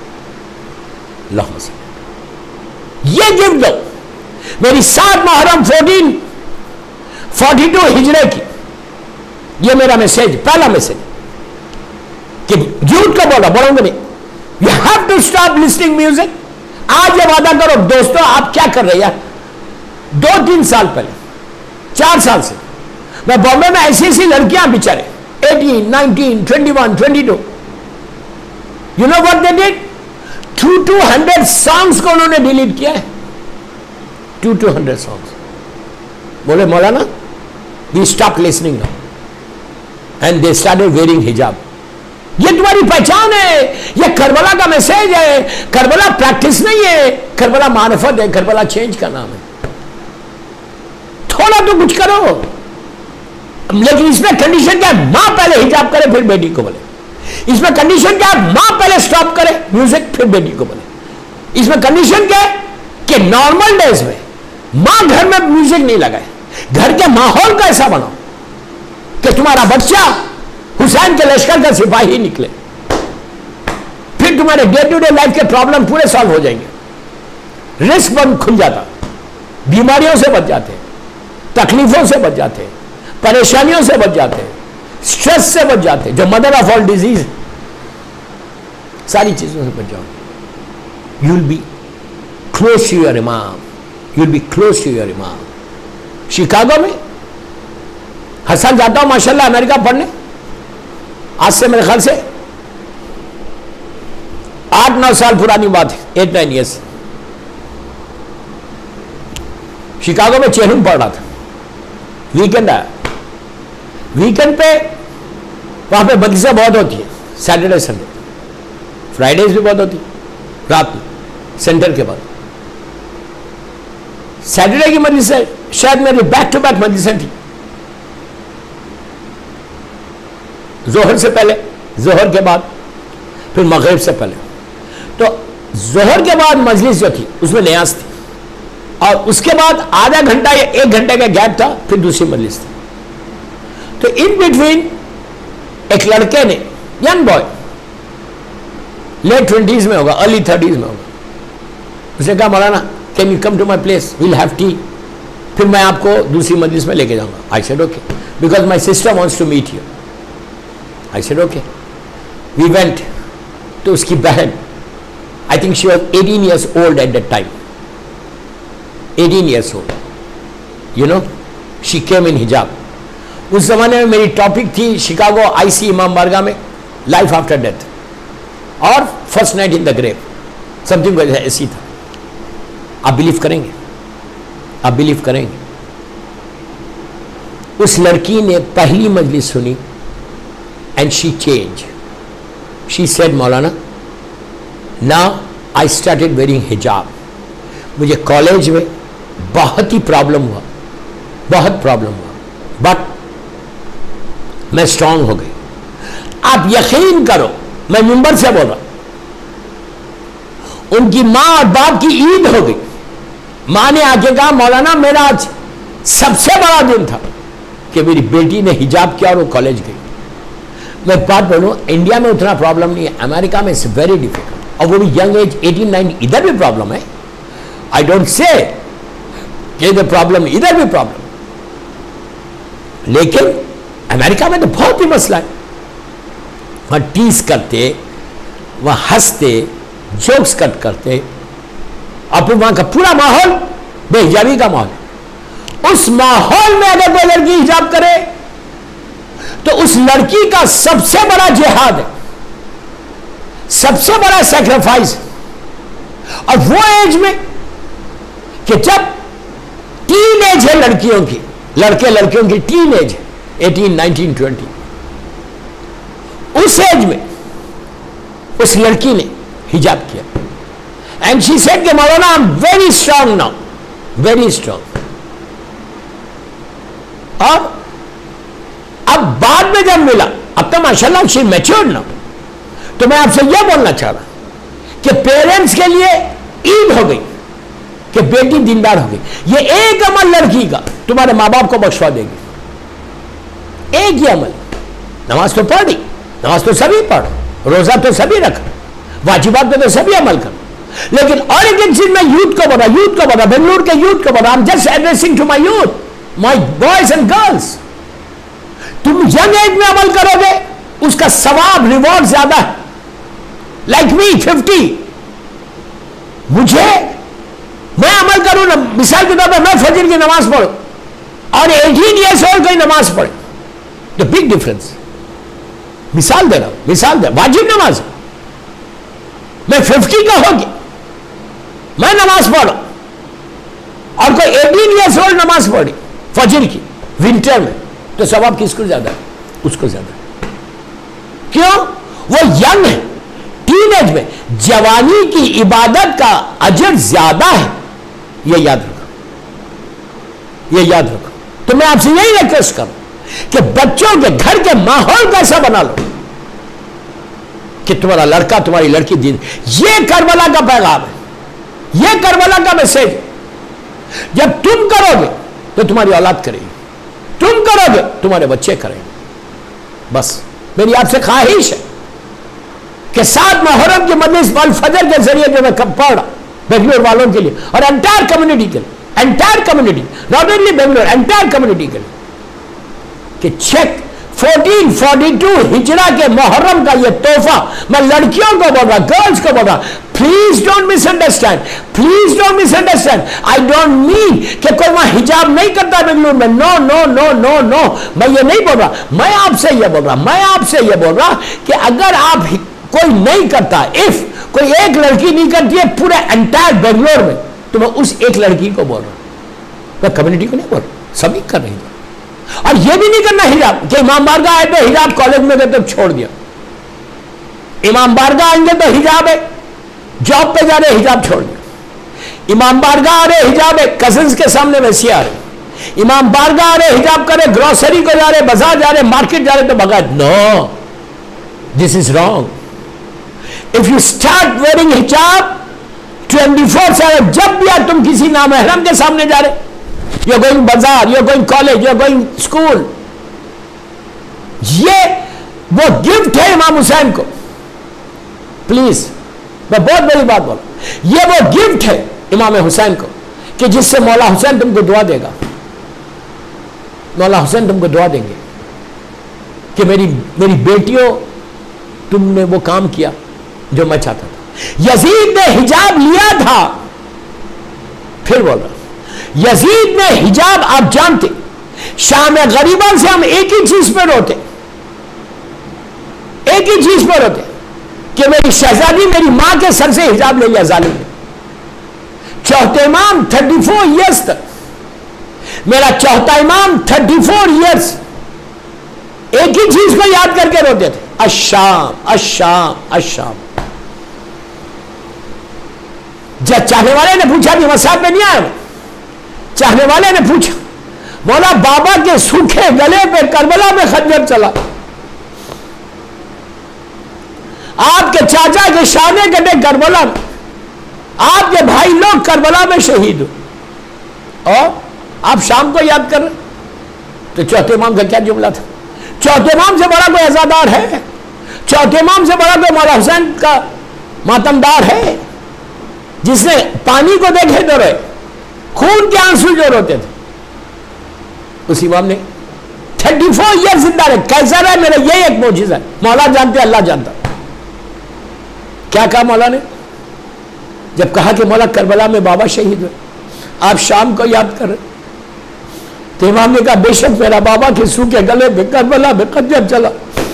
ये गिफ्ट दो मेरी सात मुहर्रम फोर्टीन फोर्टी टू हिजरे की। ये मेरा मैसेज, पहला मैसेज कि यूथ को बोला, बोलोगे नहीं, you have to stop listening music. आज ये वादा करो दोस्तों, आप क्या कर रहे हैं? दो तीन साल पहले, चार साल से मैं बॉम्बे में ऐसी ऐसी लड़कियां बेचारे eighteen, nineteen, twenty one, twenty two, you know what they did? Two two hundred songs को उन्होंने डिलीट किया है। Two two hundred songs. बोले मौलाना we stop listening now and they started wearing हिजाब। ये तुम्हारी पहचान है, ये करबला का मैसेज है। करबला प्रैक्टिस नहीं है, करबला मारिफत है, करबला चेंज का नाम है। थोड़ा तो कुछ करो, लेकिन इसमें कंडीशन क्या है? मां पहले हिजाब करे फिर बेटी को बोले। इसमें कंडीशन क्या है? मां पहले स्टॉप करे म्यूजिक फिर बेटी को बोले। इसमें कंडीशन क्या है कि नॉर्मल डेज में मां घर में म्यूजिक नहीं लगाए, घर के माहौल का ऐसा बनाओ कि तुम्हारा बच्चा हुसैन के लश्कर का सिपाही निकले। फिर तुम्हारे डे टू डे लाइफ के प्रॉब्लम पूरे सॉल्व हो जाएंगे। रिस्क बंद खुल जाता, बीमारियों से बच जाते, तकलीफों से बच जाते, परेशानियों से बच जाते, स्ट्रेस से बच जाते, जो मदर ऑफ ऑल डिजीज, सारी चीजों से बच जाओ। You will be close to your इमाम, you will be close to your इमाम। शिकागो में हर साल जाता हूं माशाल्लाह अमेरिका पढ़ने, आज से मेरे ख्याल से आठ नौ साल पुरानी बात है, एट नाइन ईयर्स। शिकागो में चेहरुम पढ़ रहा था, वीकेंड आया। वीकेंड पे वहां पे बगीचा बहुत होती है, सैटरडे संडे, फ्राइडेज भी बहुत होती है रात में सेंटर के बाद। सैटरडे की मजलिस है, शायद मेरी बैक टू बैक मजलिसें थी, जोहर से पहले, जोहर के बाद, फिर मगरिब से पहले। तो जोहर के बाद मजलिस जो थी उसमें न्याज थी, और उसके बाद आधा घंटा या एक घंटे का गैप था, फिर दूसरी मजलिस थी। तो इन बिटवीन एक लड़के ने, यंग बॉय, लेट ट्वेंटीज में होगा, अर्ली थर्टीज में होगा, उसने कहा मौलाना can you come to my place, we'll have tea. फिर मैं आपको दूसरी मजलिस में लेके जाऊंगा। I said okay, because my sister wants to meet you. I said okay. We went. तो उसकी बहन, I think she was eighteen years old at that time, eighteen years old, you know, she came in हिजाब। उस जमाने में मेरी topic थी Chicago IC इमाम बारगाह में लाइफ आफ्टर डेथ और first night in the grave, something ऐसी था। आप बिलीव करेंगे, आप बिलीव करेंगे, उस लड़की ने पहली मजलिस सुनी and she change. She said मौलाना नाउ आई स्टार्टेड वेयरिंग हिजाब। मुझे कॉलेज में बहुत ही प्रॉब्लम हुआ, बहुत प्रॉब्लम हुआ, बट मैं स्ट्रांग हो गई। आप यकीन करो, मैं मिंबर से बोल रहा, उनकी मां और बाप की ईद हो गई। मां ने आके कहा मौलाना मेरा आज सबसे बड़ा दिन था कि मेरी बेटी ने हिजाब किया और वो कॉलेज गई। मैं बात बोलूं, इंडिया में उतना प्रॉब्लम नहीं है, अमेरिका में इट्स वेरी डिफिकल्ट, और वो भी यंग एज एटीन नाइनटीन, इधर भी प्रॉब्लम है। आई डोंट से कि द प्रॉब्लम, इधर भी प्रॉब्लम, लेकिन अमेरिका में तो बहुत ही मसला है। वहां टीज करते, वहां हंसते, जोक्स कट करते, और फिर वहां का पूरा माहौल बेहिजाबी का माहौल है। उस माहौल में अगर कोई लड़की हिजाब करे तो उस लड़की का सबसे बड़ा जिहाद है, सबसे बड़ा सैक्रिफाइस। और वो एज में कि जब टीन एज है लड़कियों की, लड़के लड़कियों की टीन एज है, एटीन नाइनटीन ट्वेंटी, उस एज में उस लड़की ने हिजाब किया एंड शी सेड कि मौलाना I am very strong now, very strong. और अब बाद में जब मिला, अब तो माशाल्लाह शी मैच्योर्ड नाउ, तो मैं आपसे यह बोलना चाह रहा कि पेरेंट्स के लिए ईद हो गई कि बेटी दीनदार हो गई। ये एक अमल लड़की का तुम्हारे मां बाप को बख्शवा देगी, एक ही अमल। नमाज तो पढ़ ली, नमाज तो सभी पढ़, रोजा तो सभी रख, वाजिबात पे तो सभी अमल कर, लेकिन और एक चीज मैं यूथ को बोला, यूथ को बोला, बेंगलुरु के यूथ को बोला, I am just addressing to my youth, my boys and girls, तुम यंग एज में अमल करोगे उसका सवाब, रिवॉर्ड ज्यादा है। लाइक मी फिफ्टी, मुझे, मैं अमल करूं ना, मिसाल के तौर पर मैं फजर की नमाज पढ़ूं और एटीन ईयर्स ओल्ड कोई नमाज पढ़े, द बिग डिफरेंस। मिसाल दे रहा हूं, मिसाल दे, वाजिब नमाज, मैं फिफ्टी का हो गया, मैं नमाज पढ़ा और कोई एटीन ईयर्स ओल्ड नमाज पढ़ी फजर की विंटर में, तो सवाब किसको ज्यादा है? उसको ज्यादा है। क्यों? वो यंग है, टीन एज में, जवानी की इबादत का अजर ज्यादा है। ये याद रखो, ये याद रखो। तो मैं आपसे यही रिक्वेस्ट करूं कि बच्चों के घर के माहौल कैसा बना लो कि तुम्हारा लड़का, तुम्हारी लड़की दिन, ये करबला का पैगाम है, ये करबला का मैसेज। जब तुम करोगे तो तुम्हारी औलाद करेगी, तुम करोगे तुम्हारे बच्चे करेंगे। बस मेरी आपसे ख्वाहिश है कि सात मुहर्रम की मजलिस वल फजर के जरिए जो मैं कब पढ़ा बेंगलुरु वालों के लिए और एंटायर कम्युनिटी के लिए, entire community, not only Bengaluru, entire community के लिए, कि चेक फोर्टीन फोर्टी टू हिजरा के मुहर्रम का ये तोहफा मैं लड़कियों को बोल रहा, गर्ल्स को बोल रहा, please don't misunderstand, please don't misunderstand. I don't mean कि कोई वहां हिजाब नहीं करता बेंगलुरु में, no no no no no, मैं ये नहीं बोल रहा। मैं आपसे ये बोल रहा, मैं आपसे ये बोल रहा कि अगर आप कोई नहीं करता, इफ कोई एक लड़की नहीं करती है पूरे एंटायर बेंगलोर में, तो मैं उस एक लड़की को बोल रहा हूं, मैं कम्युनिटी को नहीं बोल रहा, सभी कर रही है। और ये भी नहीं करना हिजाब कि इमाम बारगाह आए तो हिजाब, कॉलेज में गए तो छोड़ दिया, इमाम बारगाह आएंगे तो हिजाब है, जॉब पे जा रहे हिजाब छोड़ दिया, इमाम बारगाह आ रहे हिजाब है, कजिन्स के सामने वैसे आ रहे, इमाम बारगाह आ रहे हिजाब करे, ग्रोसरी को जा रहे, बाजार जा रहे, मार्केट जा रहे तो भगा। No, this is wrong. If you start wearing हिजाब ट्वेंटी फोर सेवन, जब भी तुम किसी नामहरम के सामने जा रहे, you're going बाजार, you're going college, you're going school, ये वो गिफ्ट है इमाम हुसैन को। प्लीज, मैं बहुत बड़ी बात बोल, ये वो गिफ्ट है इमाम हुसैन को कि जिससे मौला हुसैन तुमको दुआ देगा। मौला हुसैन तुमको दुआ देंगे कि मेरी मेरी बेटियों तुमने वो काम किया जो मैं चाहता था। यजीद ने हिजाब लिया था, फिर बोल रहा, यजीद ने हिजाब, आप जानते शाम गरीबा से हम एक ही चीज पर रोते, एक ही चीज पर रोते कि मेरी शहजादी मेरी मां के सर से हिजाब ले लिया जालिम ने। चौथे इमाम थर्टी फोर ईयर्स तक, मेरा चौथा इमाम थर्टी फोर ईयर्स एक ही चीज को याद करके रोते थे, अशाम अशाम अशाम। जब चाहने वाले ने पूछा कि मसाब में नहीं आया, चाहने वाले ने पूछा, बोला बाबा के सूखे गले पे करबला में खंजर चला, आपके चाचा के शाने कटे करबला में, आपके भाई लोग करबला में शहीद हो और आप शाम को याद कर रहे। तो चौथे इमाम का क्या जुमला था? चौथे इमाम से बड़ा कोई अज़ादार है? चौथे इमाम से बड़ा कोई मौला हुसैन का मातमदार है जिसने पानी को देखे तो रोए, खून के आंसू जो रोते थे? उस इमाम ने थर्टी फोर ईयर जिंदा रहे। कैसा रहा? मेरा यही एक मौजिज़ा है। मौला जानते, अल्लाह जानता। क्या कहा मौला ने? जब कहा कि मौला करबला में बाबा शहीद हुए, आप शाम को याद कर रहे, तो इमाम ने कहा बेशक मेरा बाबा के सूखे गले में करबला में खंजर चला,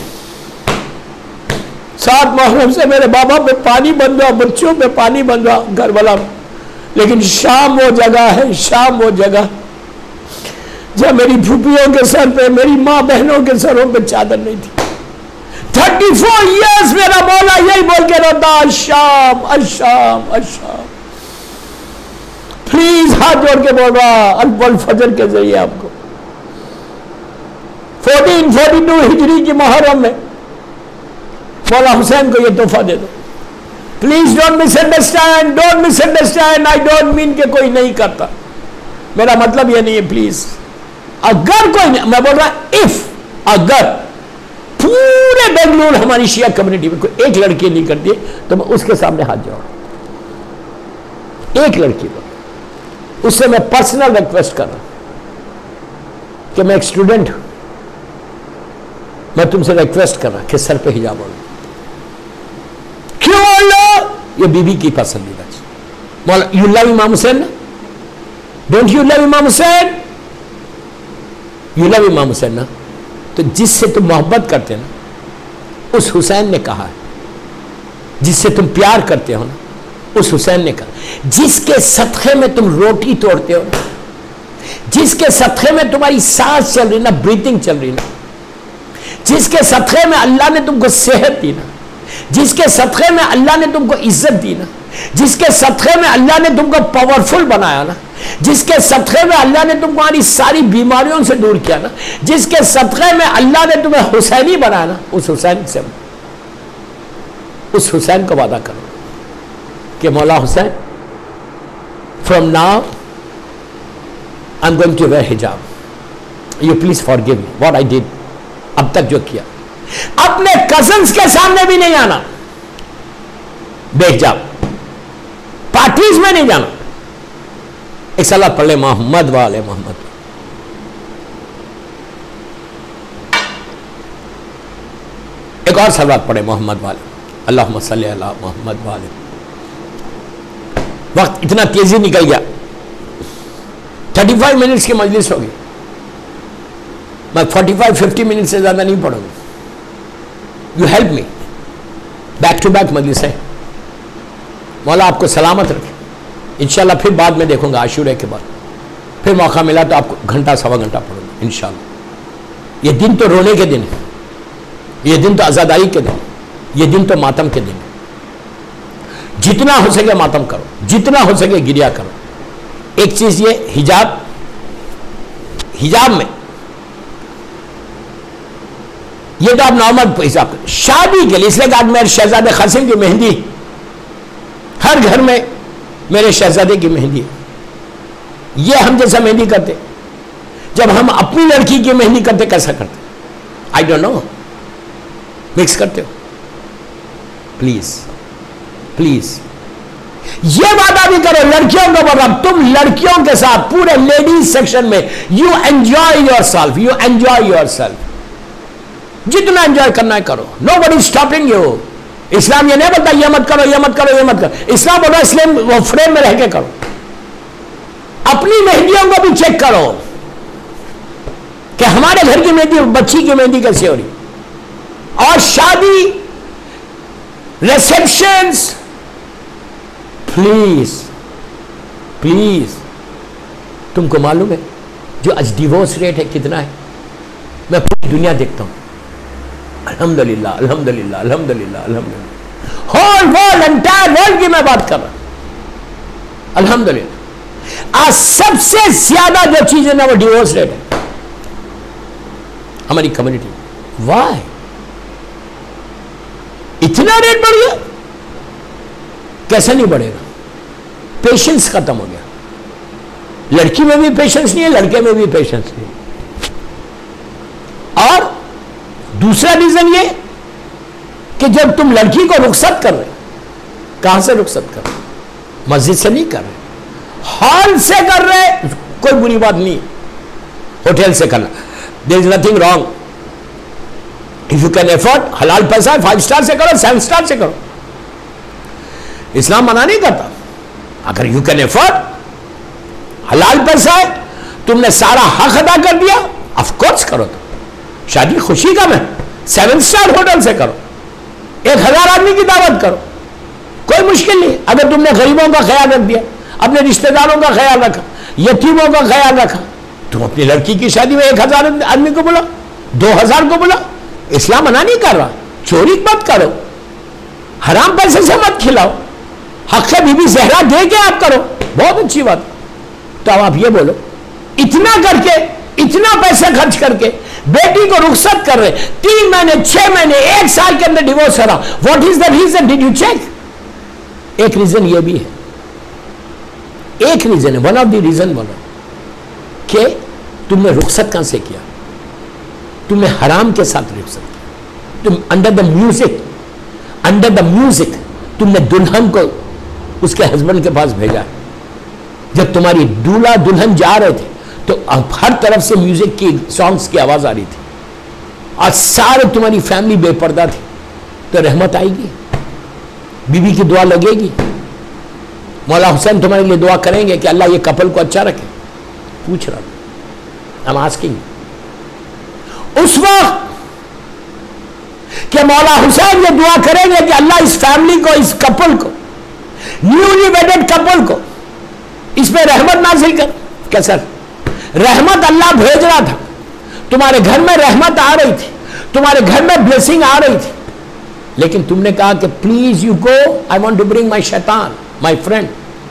सात मुहर्रम से मेरे बाबा पे पानी बन रहा, बच्चों पे पानी बन रहा करबला में, लेकिन शाम वो जगह है, शाम वो जगह जब मेरी फूफियों के सर पे, मेरी माँ बहनों के सरों पे चादर नहीं थी। थर्टी फोर ईयर्स मेरा मौला यही बोल के रोता, अशाम अशाम अशाम। प्लीज हाथ जोड़ के बोल रहा अल फजर के जरिए आपको चौदह सौ बयालीस हिजरी की मुहर्रम में मौला हुसैन को ये तोहफा दे दो। Please don't misunderstand, don't misunderstand, I don't mean के कोई नहीं करता, मेरा मतलब ये नहीं है। प्लीज अगर कोई नहीं, मैं बोल रहा इफ, अगर पूरे बेंगलुरु हमारी शिया कम्युनिटी में कोई एक लड़की नहीं करती तो मैं उसके सामने हाथ जोड़, एक लड़की को, उससे मैं पर्सनल रिक्वेस्ट कर रहा हूं कि मैं एक स्टूडेंट हूं, मैं तुमसे रिक्वेस्ट कर रहा कि सर पे हिजाब ओढ़ो। क्यों ओढ़ लो? ये बीबी की पसंदीदा चीज। मौला यू लव इमाम हुसैन, डोंट यू लव इमाम हुसैन? यू लव इमाम हुसैन ना? तो जिससे तुम मोहब्बत करते हो ना, उस हुसैन ने कहा है, जिससे तुम प्यार करते हो ना, उस हुसैन ने कहा, जिसके सदक़े में तुम रोटी तोड़ते हो ना, जिसके सदक़े में तुम्हारी सांस चल रही ना, ब्रीथिंग चल रही ना, जिसके सदक़े में अल्लाह ने तुमको सेहत दी ना, जिसके सदक़े में अल्लाह ने तुमको इज्जत दी ना, जिसके सदक़े में अल्लाह ने तुमको पावरफुल बनाया ना, जिसके सदक़े में अल्लाह ने तुम्हारी सारी बीमारियों से दूर किया ना, जिसके सदक़े में अल्लाह ने तुम्हें हुसैनी बनाया ना, उस हुसैन से, उस हुसैन को वादा करो कि मौला Hussain, from now I am going to wear हिजाब, you please forgive me what I did, अब तक जो किया। अपने कजन्स के सामने भी नहीं आना, बेहिजाब, पार्टीज में नहीं जाना। एक सलात पढ़ ले, मोहम्मद वाले मोहम्मद। एक और सलात पढ़े मोहम्मद वाले, अल्लाहुम्मा सल्ली अला मोहम्मद वाले। वक्त इतना तेजी निकल गया, थर्टी फाइव मिनट्स की मजलिस होगी, मैं फोर्टी फाइव फिफ्टी मिनट से ज्यादा नहीं पढ़ूंगा। You help me, back to back मजलिस है। मौला आपको सलामत रखे। इंशाल्लाह फिर बाद में देखूंगा, आशूरे के बाद फिर मौका मिला तो आपको घंटा सवा घंटा पढ़ूंगा इंशाल्लाह। ये दिन तो रोने के दिन है, ये दिन तो आज़ादारी के दिन, ये दिन तो मातम के दिन। जितना हो सके मातम करो, जितना हो सके गिरिया करो। एक चीज ये हिजाब, हिजाब में ये तो आप नॉर्मल हिसाब, शादी के लिए इसलिए कि आज मेरे शहजादे कासिम की मेहंदी, हर घर में मेरे शहजादे की मेहंदी है। ये हम जैसा मेहंदी करते, जब हम अपनी लड़की की मेहंदी करते कैसा करते? आई डोंट नो, मिक्स करते हो? प्लीज प्लीज ये वादा भी करो, लड़कियों को बोल रहा हूं, तुम लड़कियों के साथ पूरे लेडीज सेक्शन में you enjoy yourself, you enjoy yourself, जितना एंजॉय करना है करो, nobody stopping you. Islam ये नहीं बोलता ये मत करो, ये मत करो, ये मत करो। इस्लाम बोल रहा है इस्लाम वो फ्रेम में रह के करो। अपनी मेहंदियों को भी चेक करो कि हमारे घर की मेहंदी, बच्ची की मेहंदी कैसी हो रही, और शादी, रिसेप्शंस, प्लीज प्लीज, तुमको मालूम है जो आज डिवोर्स रेट है कितना है? मैं पूरी दुनिया देखता हूं, अल्हम्दुलिल्लाह अल्हम्दुलिल्लाह अल्हम्दुलिल्लाह अल्हम्दुलिल्लाह, होल वर्ल्ड, एंटायर वर्ल्ड की मैं बात कर रहा हूं, अल्हम्दुलिल्लाह। आज सबसे ज्यादा जो चीज है ना वो डिवोर्स रेट है हमारी कम्युनिटी। वाई इतना रेट बढ़ गया? कैसे नहीं बढ़ेगा? पेशेंस खत्म हो गया। लड़की में भी पेशेंस नहीं है, लड़के में भी पेशेंस नहीं है। और दूसरा रीजन ये कि जब तुम लड़की को रुखसत कर रहे, कहां से रुखसत कर रहे? मस्जिद से नहीं कर रहे, हॉल से कर रहे, कोई बुरी बात नहीं, होटल से करना, there is nothing wrong. If you can afford, हलाल पैसा, फाइव स्टार से करो, सेवन स्टार से करो, इस्लाम मना नहीं करता। अगर यू कैन एफोर्ड, हलाल पैसा है, तुमने सारा हक अदा कर दिया, ऑफ कोर्स करो। तो शादी खुशी का मैं, सेवन स्टार होटल से करो, एक हजार आदमी की दावत करो, कोई मुश्किल नहीं। अगर तुमने गरीबों का ख्याल रख दिया, अपने रिश्तेदारों का ख्याल रखा, यतीमों का ख्याल रखा, तुम अपनी लड़की की शादी में एक हजार आदमी को बुला, दो हजार को बुला, इस्लाम मना नहीं कर रहा। चोरी मत करो, हराम पैसे से मत खिलाओ, हक से बीबी जहरा दे के आप करो, बहुत अच्छी बात। तो अब आप ये बोलो, इतना करके, इतना पैसे खर्च करके बेटी को रुखसत कर रहे, तीन महीने, छह महीने, एक साल के अंदर डिवोर्स हो रहा, what is the reason? Did you check? एक रीजन ये भी है, एक रीजन है, वन ऑफ द रीजन बोलो कि तुमने रुखसत कहां से किया? तुमने हराम के साथ रुखसत किया। तुम under the music, under the music तुमने दुल्हन को उसके हस्बैंड के पास भेजा। जब तुम्हारी दूल्हा दुल्हन जा रहे थे तो हर तरफ से म्यूजिक की, सॉन्ग्स की आवाज आ रही थी, और सारे तुम्हारी फैमिली बेपर्दा थी, तो रहमत आएगी, बीबी की दुआ लगेगी, मौला हुसैन तुम्हारे लिए दुआ करेंगे कि अल्लाह ये कपल को अच्छा रखे? पूछ रहा हूं, आई एम आस्किंग। उस वक्त कि मौला हुसैन ये दुआ करेंगे कि अल्लाह इस फैमिली को, इस कपल को, न्यूली वेडेड कपल को, इसमें रहमत नाजिल कर। क्या सर, रहमत अल्लाह भेज रहा था, तुम्हारे घर में रहमत आ रही थी, तुम्हारे घर में ब्लेसिंग आ रही थी, लेकिन तुमने कहा कि please you go, I want to bring my शैतान, माय फ्रेंड।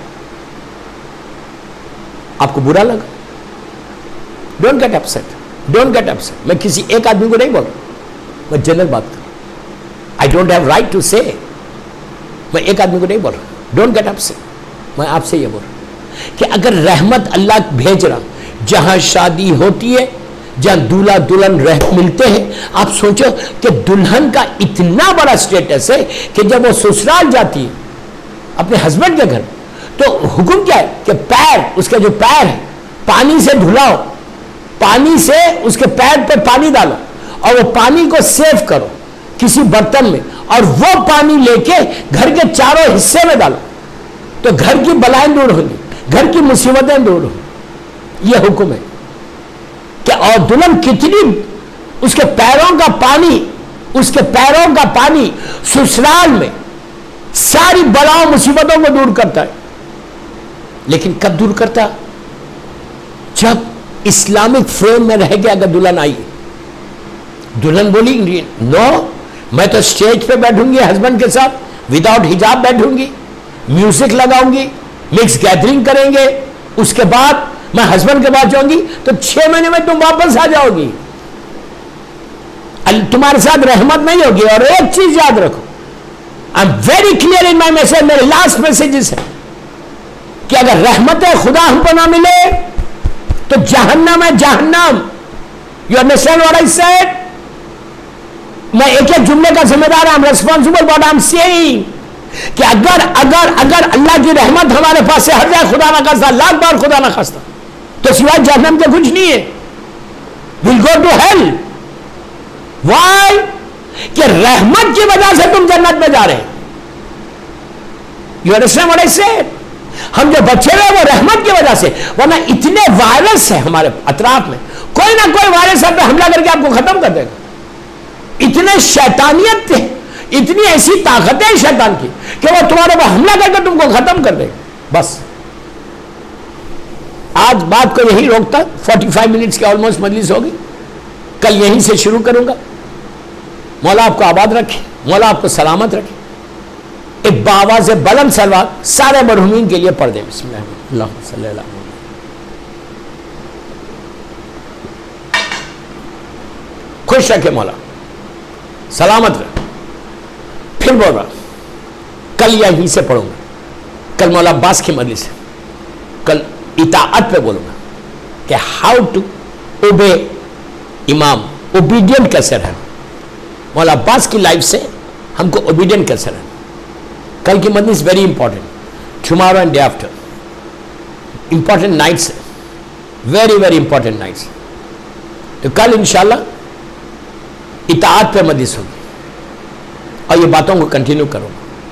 आपको बुरा लगा? Don't get upset, don't get upset. मैं किसी एक आदमी को नहीं बोल रहा, मैं जनरल बात कर रहा हूं। I don't have right to say, मैं एक आदमी को नहीं बोल रहा, डोंट गेट अपसेट। मैं आपसे ये बोल रहा हूं कि अगर रहमत अल्लाह भेज रहा, जहां शादी होती है, जहां दूल्हा दुल्हन रह मिलते हैं, आप सोचो कि दुल्हन का इतना बड़ा स्टेटस है कि जब वो ससुराल जाती है अपने हस्बैंड के घर, तो हुक्म क्या है कि पैर, उसके जो पैर है, पानी से धुलाओ, पानी से उसके पैर पे पानी डालो, और वो पानी को सेव करो किसी बर्तन में, और वो पानी लेके घर के चारों हिस्से में डालो, तो घर की बलाएं दूर होंगी, घर की मुसीबतें दूर होंगी। यह हुक्म है कि और दुल्हन कितनी, उसके पैरों का पानी, उसके पैरों का पानी ससुराल में सारी बलाओं मुसीबतों को दूर करता है। लेकिन कब दूर करता? जब इस्लामिक फ्रेम में रह के अगर दुल्हन आई, दुल्हन बोली नो, मैं तो स्टेज पे बैठूंगी हस्बैंड के साथ, विदाउट हिजाब बैठूंगी, म्यूजिक लगाऊंगी, मिक्स गैदरिंग करेंगे, उसके बाद मैं हस्बैंड के पास जाऊंगी, तो छह महीने में तुम वापस आ जाओगी, तुम्हारे साथ रहमत नहीं होगी। और एक चीज याद रखो, I am very clear in my message, मेरे लास्ट मैसेजेस है कि अगर रहमत खुदा हमको ना मिले तो जहन्नम है, जहन्नम। You understand what I said? मैं एक एक जुमले का जिम्मेदार, I am responsible what I am saying. कि अगर अगर अगर अल्लाह की रहमत हमारे पास से हट जाए, खुदा ना खास्ता, लाख बार खुदा ना खास्ता, तो सिवाय जहन्नम के कुछ नहीं है। Will go to hell. Why? कि रहमत की वजह से तुम जन्नत में जा रहे हैं। You understand what I said? हम जो बचे रहे वो रहमत की वजह से, वरना इतने वायरस है हमारे अतराफ में, कोई ना कोई वायरस आप पे हमला करके आपको खत्म कर देगा। इतने शैतानियत थे, इतनी ऐसी ताकतें हैं शैतान की कि वो तुम्हारे पर हमला करके तुमको खत्म कर देगा। बस आज बात को यही रोकता, पैंतालीस मिनट्स की ऑलमोस्ट मजलिस होगी, कल यहीं से शुरू करूंगा। मौला आपको आबाद रखे, मौला आपको सलामत रखे। एक बाबा से बुलंद सलवात सारे मरहूमीन के लिए पढ़ दे। बिस्मिल्लाह सल्लल्लाहु अलैहि वसल्लम। खुश रखे मौला, सलामत रखे। फिर बोल रहा, कल यहीं से पढ़ूंगा, कल मौला अब्बास की मजलिस है, कल इताअत पे बोलूंगा कि हाउ टू ओबे इमाम, ओबीडियंट कैसे रहना। मौला अब्बास की लाइफ से हमको ओबीडियंट कैसे रहना। कल की मजलिस very important, tomorrow and day after, important nights है, वेरी वेरी इंपॉर्टेंट नाइट्स। तो कल इंशाल्लाह इताअत पे मजलिस होगी और ये बातों को कंटिन्यू करो।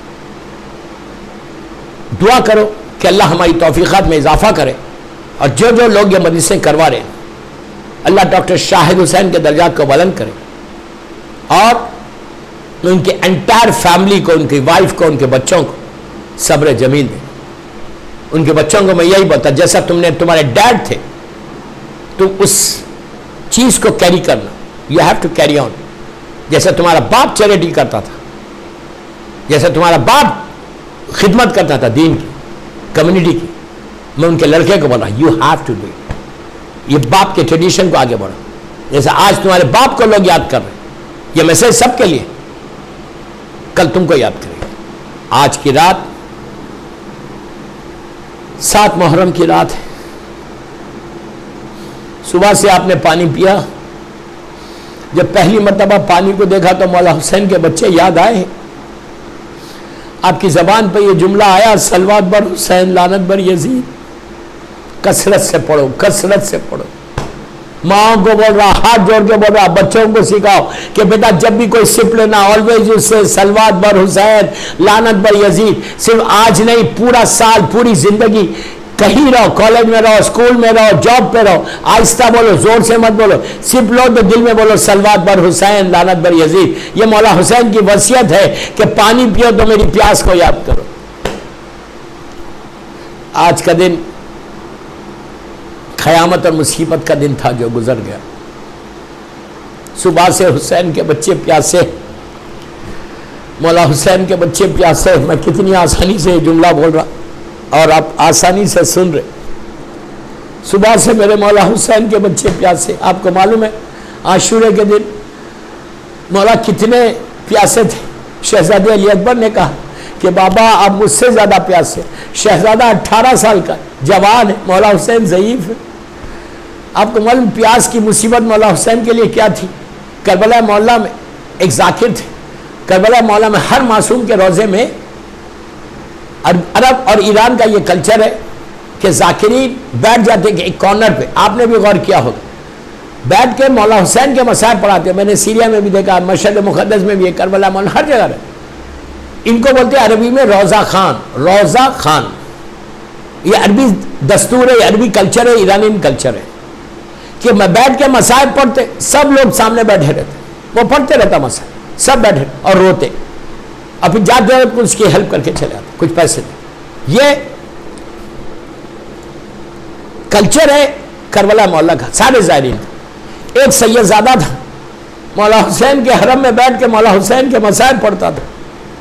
दुआ करो कि अल्लाह हमारी तौफीक़ात में इजाफा करे और जो जो लोग ये मजलिसें करवा रहे हैं, अल्लाह डॉक्टर शाहिद हुसैन के दर्जात को बुलंद करे और उनके एंटायर फैमिली को, उनकी वाइफ को, उनके बच्चों को सब्र जमील दे। उनके बच्चों को मैं यही बोलता, जैसा तुमने तुम्हारे डैड थे, तुम उस चीज को कैरी करना, you have to carry on. जैसा तुम्हारा बाप चैरिटी करता था, जैसा तुम्हारा बाप खिदमत करता था दीन की, कम्युनिटी की, मैं उनके लड़के को बोला you have to do it. ये बाप के ट्रेडिशन को आगे बढ़ो, जैसा आज तुम्हारे बाप को लोग याद कर रहे हैं। ये मैसेज सबके लिए, कल तुमको याद करेंगे। आज की रात सात मुहर्रम की रात है। सुबह से आपने पानी पिया, जब पहली मर्तबा पानी को देखा तो मौला हुसैन के बच्चे याद आए। आपकी जबान पर यह जुमला आया, सलवात बर हुसैन लानत बर यजीद। कसरत से पढ़ो, कसरत से पढ़ो। माओ को बोल रहा, हाथ जोड़ के बोल रहा, बच्चों को सिखाओ कि बेटा जब भी कोई सिप लेना ऑलवेज उससे सलवात बर हुसैन लानत बर यजीद। सिर्फ आज नहीं, पूरा साल, पूरी जिंदगी कहीं रहो, कॉलेज में रहो, स्कूल में रहो, जॉब पे रहो, आहिस्ता बोलो, जोर से मत बोलो, सिप लो तो दिल में बोलो सलवात बर हुसैन लानत बर यजीद। ये मौला हुसैन की वसीयत है कि पानी पियो तो मेरी प्यास को याद करो। आज का दिन क़यामत और मुसीबत का दिन था जो गुजर गया। सुबह से हुसैन के बच्चे प्यासे, मौला हुसैन के बच्चे प्यासे। मैं कितनी आसानी से जुमला बोल रहा और आप आसानी से सुन रहे। सुबह से मेरे मौला हुसैन के बच्चे प्यासे। आपको मालूम है आशूरे के दिन मौला कितने प्यासे थे। शहजादे अली अकबर ने कहा कि बाबा आप मुझसे ज़्यादा प्यासे। शहजादा अट्ठारह साल का जवान है, मौला हुसैन ज़ईफ़ है। आपको मालूम प्यास की मुसीबत मौला हुसैन के लिए क्या थी। करबला मौला में एक जाकिर थे। करबला मौला में हर मासूम के रोज़े में, अरब और ईरान का ये कल्चर है कि जाकिरीन बैठ जाते कि एक कॉर्नर पे, आपने भी गौर किया होगा, बैठ के मौला हुसैन के मसाइब पढ़ाते। मैंने सीरिया में भी देखा, मशहद मुक़द्दस में भी, करबला मौला हर जगह है। इनको बोलते हैं अरबी में रोज़ा खान। रोज़ा खान ये अरबी दस्तूर है, अरबी कल्चर है, ईरानी कल्चर है कि मैं बैठ के मसाइब पढ़ते, सब लोग सामने बैठे रहते, वो पढ़ते रहता मसाइब, सब बैठे और रोते, और फिर जाते रहते उसकी हेल्प करके चले आते, कुछ पैसे दे। ये कल्चर है करबला मौला का, सारे ज़ायरीन का। एक सैयदजादा था, मौला हुसैन के हरम में बैठ के मौला हुसैन के मसाइब पढ़ता था।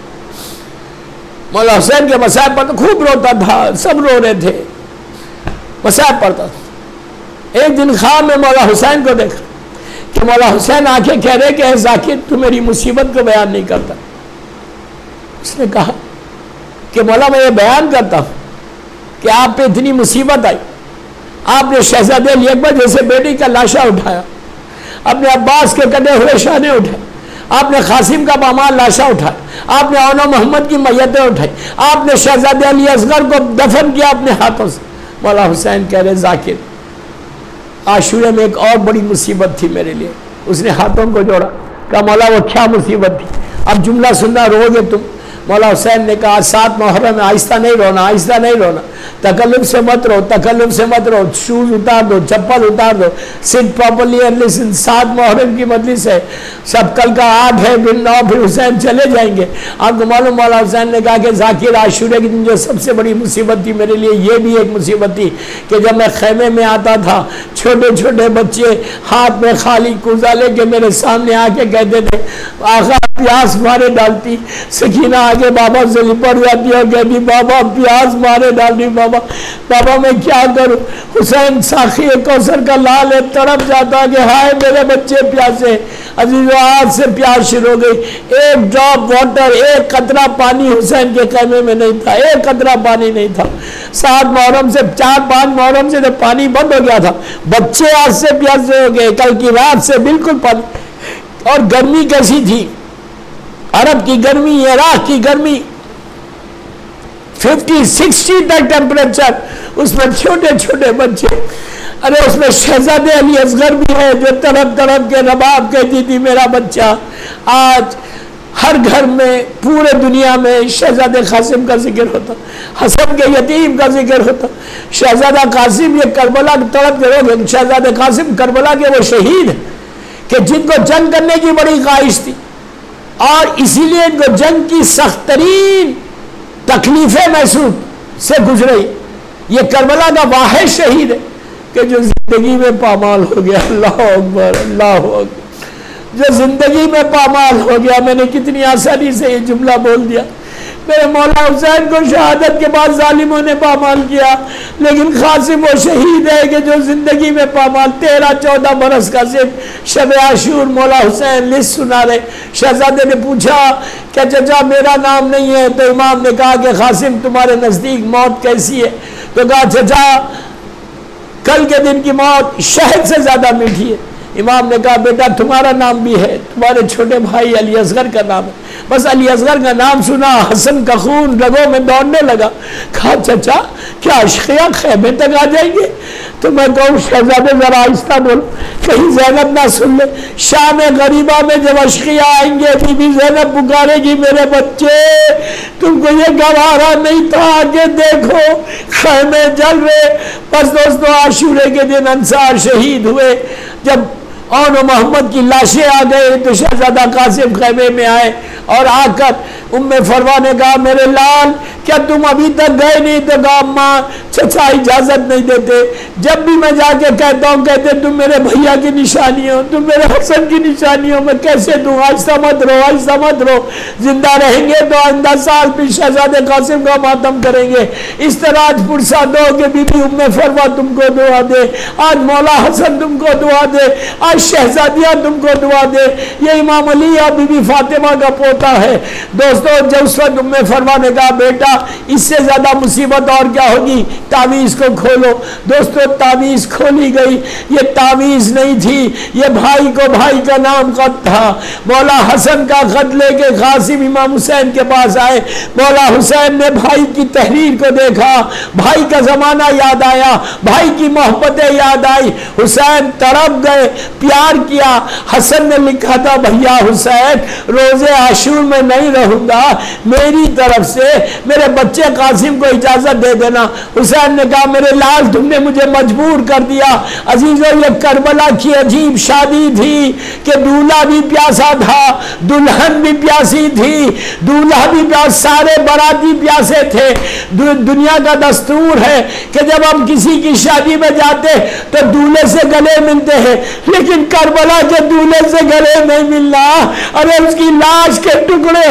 मौला हुसैन के मसाइब पढ़ता, खूब रोता था, सब रो रहे थे, मसाइब पढ़ता था। एक दिन ख्वाब में मौला हुसैन को देखा कि मौला हुसैन आके कह रहे कि जाकिर तू मेरी मुसीबत को बयान नहीं करता। उसने कहा कि मौला मैं ये बयान करता हूँ कि आप पे इतनी मुसीबत आई, आपने शहजादे अली अकबर जैसे बेटी का लाशा उठाया, अपने अब्बास के कटे हुए शाने उठाए, आपने कासिम का पामाल लाशा उठाया, आपने औनो मोहम्मद की मैयतें उठाई, आपने शहजादे अली असगर को दफन किया अपने हाथों से। मौला हुसैन कह रहे जाकिर, आशूरे में एक और बड़ी मुसीबत थी मेरे लिए। उसने हाथों को जोड़ा, कहा मौला वो क्या मुसीबत थी, अब जुमला सुनना, रोगे तुम। मौला हुसैन ने कहा सात मुहर्रम में आहिस्ता नहीं रोना, आहिस्ता नहीं रोना, तकल्लुफ से मत रो, तकल्लुफ से मत रो, शूज उतार दो, चप्पल उतार दो, सिट प्रॉपर्ली एंड लिसन। सात मुहर्रम की मजलिस है, सब कल का आठ है, फिर नौ, फिर हुसैन चले जाएंगे। आपको मालूम, मौला हुसैन ने कहा कि जाकिर आशूरे के दिन जो सबसे बड़ी मुसीबत थी मेरे लिए, ये भी एक मुसीबत थी कि जब मैं खेमे में आता था, छोटे छोटे बच्चे हाथ में खाली कुजा लेके मेरे सामने आके कहते थे आखा प्यास मारे डालती। सकीना आगे बाबा से लिपट जाती और कहती बाबा प्यास मारे डालती, बाबा बाबा मैं क्या करूं। हुसैन साखी कौसर का लाल है, तड़प जाता कि हाय मेरे बच्चे प्यासे। अजीजों आज से प्यास शुरू हो गई। एक ड्रॉप वाटर, एक कतरा पानी हुसैन के खेमे में नहीं था, एक कतरा पानी नहीं था। सात मुहर्रम से, चार पांच मुहर्रम से तो पानी बंद हो गया था, बच्चे आज से प्यासे हो गए, कल की रात से बिल्कुल पानी। और गर्मी कैसी थी, अरब की गर्मी, इराक की गर्मी, फिफ्टी सिक्सटी तक टेम्परेचर, उसमें छोटे छोटे बच्चे। अरे उसमें शहजादे अली असगर भी है जो तड़प तड़प के रबाब कहती थी मेरा बच्चा। आज हर घर में, पूरे दुनिया में शहजादे कासिम का जिक्र होता, हसन के यतीम का जिक्र होता। शहजादा कासिम ये करबला तड़प के लोग, शहजादे कासिम करबला के वो शहीद कि जिनको जंग करने की बड़ी ख्वाहिश थी और इसीलिए इनको जंग की सख्त तरीन तकलीफें महसूस से गुजरे। ये करबला का वाहिद शहीद है कि जो जिंदगी में पामाल हो गया। अल्लाह अकबर, अल्लाह अकबर, जो जिंदगी में पामाल हो गया। मैंने कितनी आसानी से ये जुमला बोल दिया। मेरे मौला हुसैन को शहादत के बाद जालिमों ने पामाल किया, लेकिन कासिम वो शहीद है कि जो जिंदगी में पामाल। तेरह चौदह बरस का सिर्फ शब आशूर मौला हुसैन लिस्ट सुना रहे। शहजादे ने पूछा क्या चचा मेरा नाम नहीं है? तो इमाम ने कहा कि कासिम तुम्हारे नजदीक मौत कैसी है? तो कहा चचा कल के दिन की मौत शहद से ज्यादा मीठी है। इमाम ने कहा बेटा तुम्हारा नाम भी है, तुम्हारे छोटे भाई अली असगर का नाम है। बस अली असगर का नाम सुना हसन का खून रगों में दौड़ने लगा। कहा चचा क्या अशकिया खेमे तक आ जाएंगे? तो मैं कहूँ शहजादे जरा आहिस्ता बोलो, कहीं ज़ैनब ना सुन ले। शाम गरीबा में जब अशकिया आएंगे बीबी ज़ैनब पुकारेगी मेरे बच्चे तुमको ये गवारा नहीं था, आगे देखो खेमे जल रहे। बस दोस्तों आशूरे के दिन अंसार शहीद हुए। जब और मोहम्मद की लाशें आ गए तो शहजादा कासिम खेमे में आए और आकर उम्मे फरवा ने कहा मेरे लाल क्या तुम अभी तक गए नहीं? तो कहा माँ चचा इजाजत नहीं देते। जब भी मैं जाके कहता हूँ कहते तुम मेरे भैया की निशानी हो, तुम मेरे हसन की निशानी हो, मैं कैसे दूँ? आहिस्ता मत रो, आहिस्ता मत रो, जिंदा रहेंगे तो आइंदा साल फिर शहजादे कासिम का मातम करेंगे। इस तरह आज पुरसा दो कि बीबी उम्मे फरवा तुमको दुआ दे, आज मौला हसन तुमको दुआ दे, आज शहजादियाँ तुमको दुआ दे। ये इमाम अली और बीबी फातिमा का पोता है। दोस्तों जब उस वक्त उम्मे फरवा ने कहा बेटा इससे ज्यादा मुसीबत और क्या होगी, तावीज को खोलो। दोस्तों तावीज खोली गई। ये तावीज नहीं थी, ये भाई को भाई का नाम खत था। मौला हसन का खत लेके कासिम इमाम हुसैन के पास आए। मौला हुसैन ने भाई की तहरीर को देखा, भाई का जमाना याद आया, भाई की मोहब्बतें याद आई। हुसैन तड़प गए, प्यार किया। हसन ने लिखा था भैया हुसैन रोजे आशूर में नहीं रहूंगा, मेरी तरफ से मेरे बच्चे कासिम को इजाजत दे देना। हुसैन ने कहा मेरे लाल तुमने मुझे मजबूर कर दिया। अजीजों ये करबला की अजीब शादी थी कि दूल्हा भी प्यासा था, दुल्हन भी प्यासी थी, दूल्हा भी प्यास, सारे बाराती प्यासे थे। दु, दुनिया का दस्तूर है कि जब हम किसी की शादी में जाते तो दूल्हे से गले मिलते हैं, लेकिन करबला के दूल्हे से गले नहीं मिलना। अरे उसकी लाश के टुकड़े हो गए,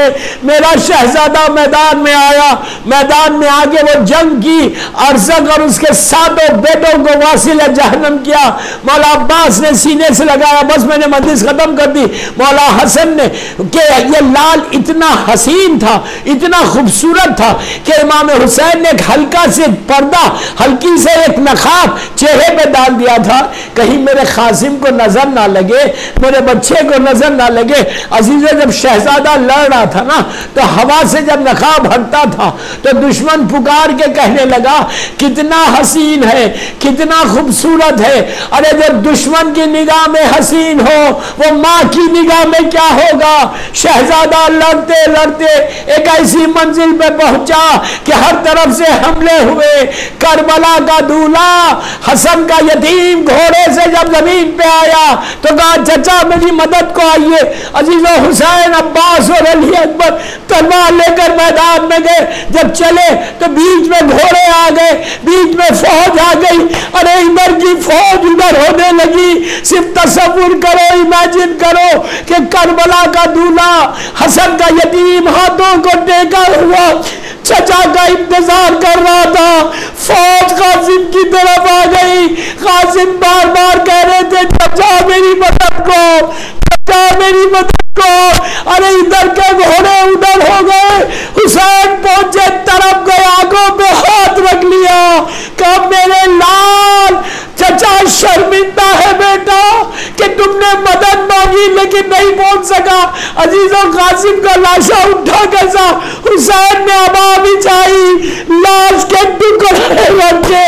मेरा शहजादा मैदान में आया, मैदान में आके वो जंग की, अरसक और उसके सातों बेटों को वासिल जहन्नम किया। मौला अब्बास ने सीने से लगाया, बस मैंने मजलिस खत्म कर दी। मौला हसन ने कि ये लाल इतना हसीन था, इतना खूबसूरत था कि इमाम हुसैन ने एक हल्का से पर्दा, हल्की से एक नखाब चेहरे पे डाल दिया था, कहीं मेरे खासिम को नजर ना लगे, मेरे बच्चे को नजर ना लगे। अजीज़े, जब शहजादा लड़ रहा था ना, तो हवा से जब नकाब हटता था तो दुश्मन पुकार के कहने लगा कितना हसीन है, कितना खूबसूरत है। अरे जब दुश्मन की निगाह में हसीन हो, वो माँ की निगाह में क्या होगा। शहजादा लड़ते लड़ते एक ऐसी मंजिल पे पहुंचा कि हर तरफ से हमले हुए। करबला का दूल्हा हसन का यतीम घोड़े से जब जमीन पे आया तो कहा चचा मेरी मदद को आइए। अजीजो, हुसैन, अब्बास और अली अकबर तलवार लेकर मैदान में गए। जब चले तो बीच में घोड़े आ गए, बीच में फौज आ गई। अरे इधर की फौज उधर होने लगी। सिर्फ तसव्वुर करो, इमेजिन करो कि करबला का दूल्हा हसन का यतीम हाथों को टेका हुआ चचा का इंतजार कर रहा था। फौज कासिम की तरफ आ गई। कासिम बार बार कह रहे थे चचा मेरी मदद को, चचा मेरी मदद को। अरे इधर के घोड़े उधर हो गए। हुसैन पहुंचे, तरफ गए, आंखों पे हाथ रख लिया। कब मेरे लाल, चचा शर्मिंदा है बेटा कि तुमने मदद मांगी लेकिन नहीं पहुंच सका। अजीजों, कासिम का लाशा उठा कैसा, हुसैन ने हवा बिछाई, लाश के टुकड़े रखे,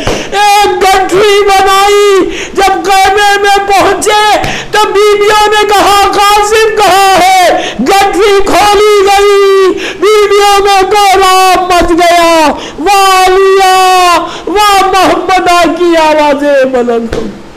एक गठरी बनाई। जब कहने में पहुंचे तो बीवियों ने कहा कासिम कहाँ है। गठरी खोली गई, बीवियों में कोहराम मच गया। वाह लिया, वाह मोहम्मदा की आवाजें बुलंद हो।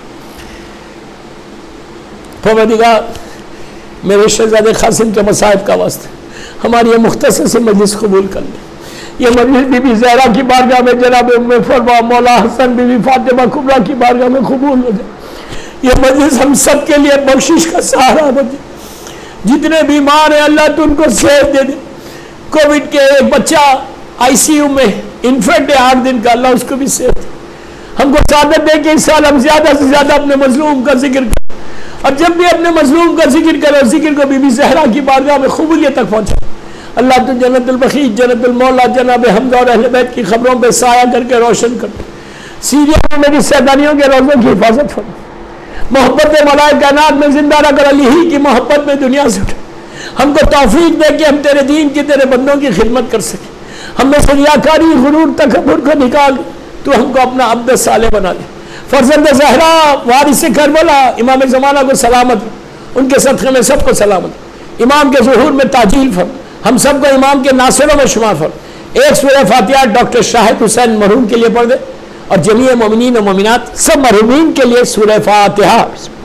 परवरदिगार, मेरे शहजादे कासिम के मसाइब का वास्ते हमारी ये मुख्तसर सी मजलिस कबूल कर ले। ये मजलिस बीबी ज़हरा की बारगाह में जनाब उम्मे फरमा मौला हसन बीबी फातिमा कुबरा की बारगाह में कबूल हो जाए। ये मजलिस हम सब के लिए बख्शिश का सहारा बने। जितने बीमार हैं अल्लाह तो उनको सेहत दे दे। कोविड के एक बच्चा आईसीयू में इन्फेक्ट है आठ दिन का, अल्लाह उसको भी सेहत दे। हमको सादत दे कि इस साल हम ज्यादा से ज्यादा अपने मजलूम का जिक्र करें, और जब भी अपने मजलूम का जिक्र करें जिक्र को बीबी ज़हरा की बारगाह में कबूलियत तक पहुंचा। अल्लाह तो जन्नतुल बखी, जन्नतुल मौला जनाब हमजा और अहले बैत की खबरों पर साया करके रोशन कर। सीरिया में मेरी सैदानियों के रोज़ों की हिफाजत फरमा। मोहब्बत मलाए कायनात में जिंदा रखकर अली ही की मोहब्बत में दुनिया से उठे। हमको तौफीक दे कि हम तेरे दीन की, तेरे बंदों की खिदमत कर सके। हमें से रियाकारी, गुरूर, तकब्बुर को निकाल, तो हमको अपना अब्द साले बना ले। फर्जंद ज़हरा वारिस करबला इमाम ज़माना को सलामत, उनके सदक़े में सबको सलामत। इमाम के ज़ुहूर में ताजील फर, हम सबको इमाम के नासिरों में शुमार फर। एक सूरह फातिहा डॉक्टर शाहिद हुसैन मरहूम के लिए पढ़ दे, और जमीय मोमिनीन और मोमिनात सब मरहूमीन के लिए सूरह फातिहा।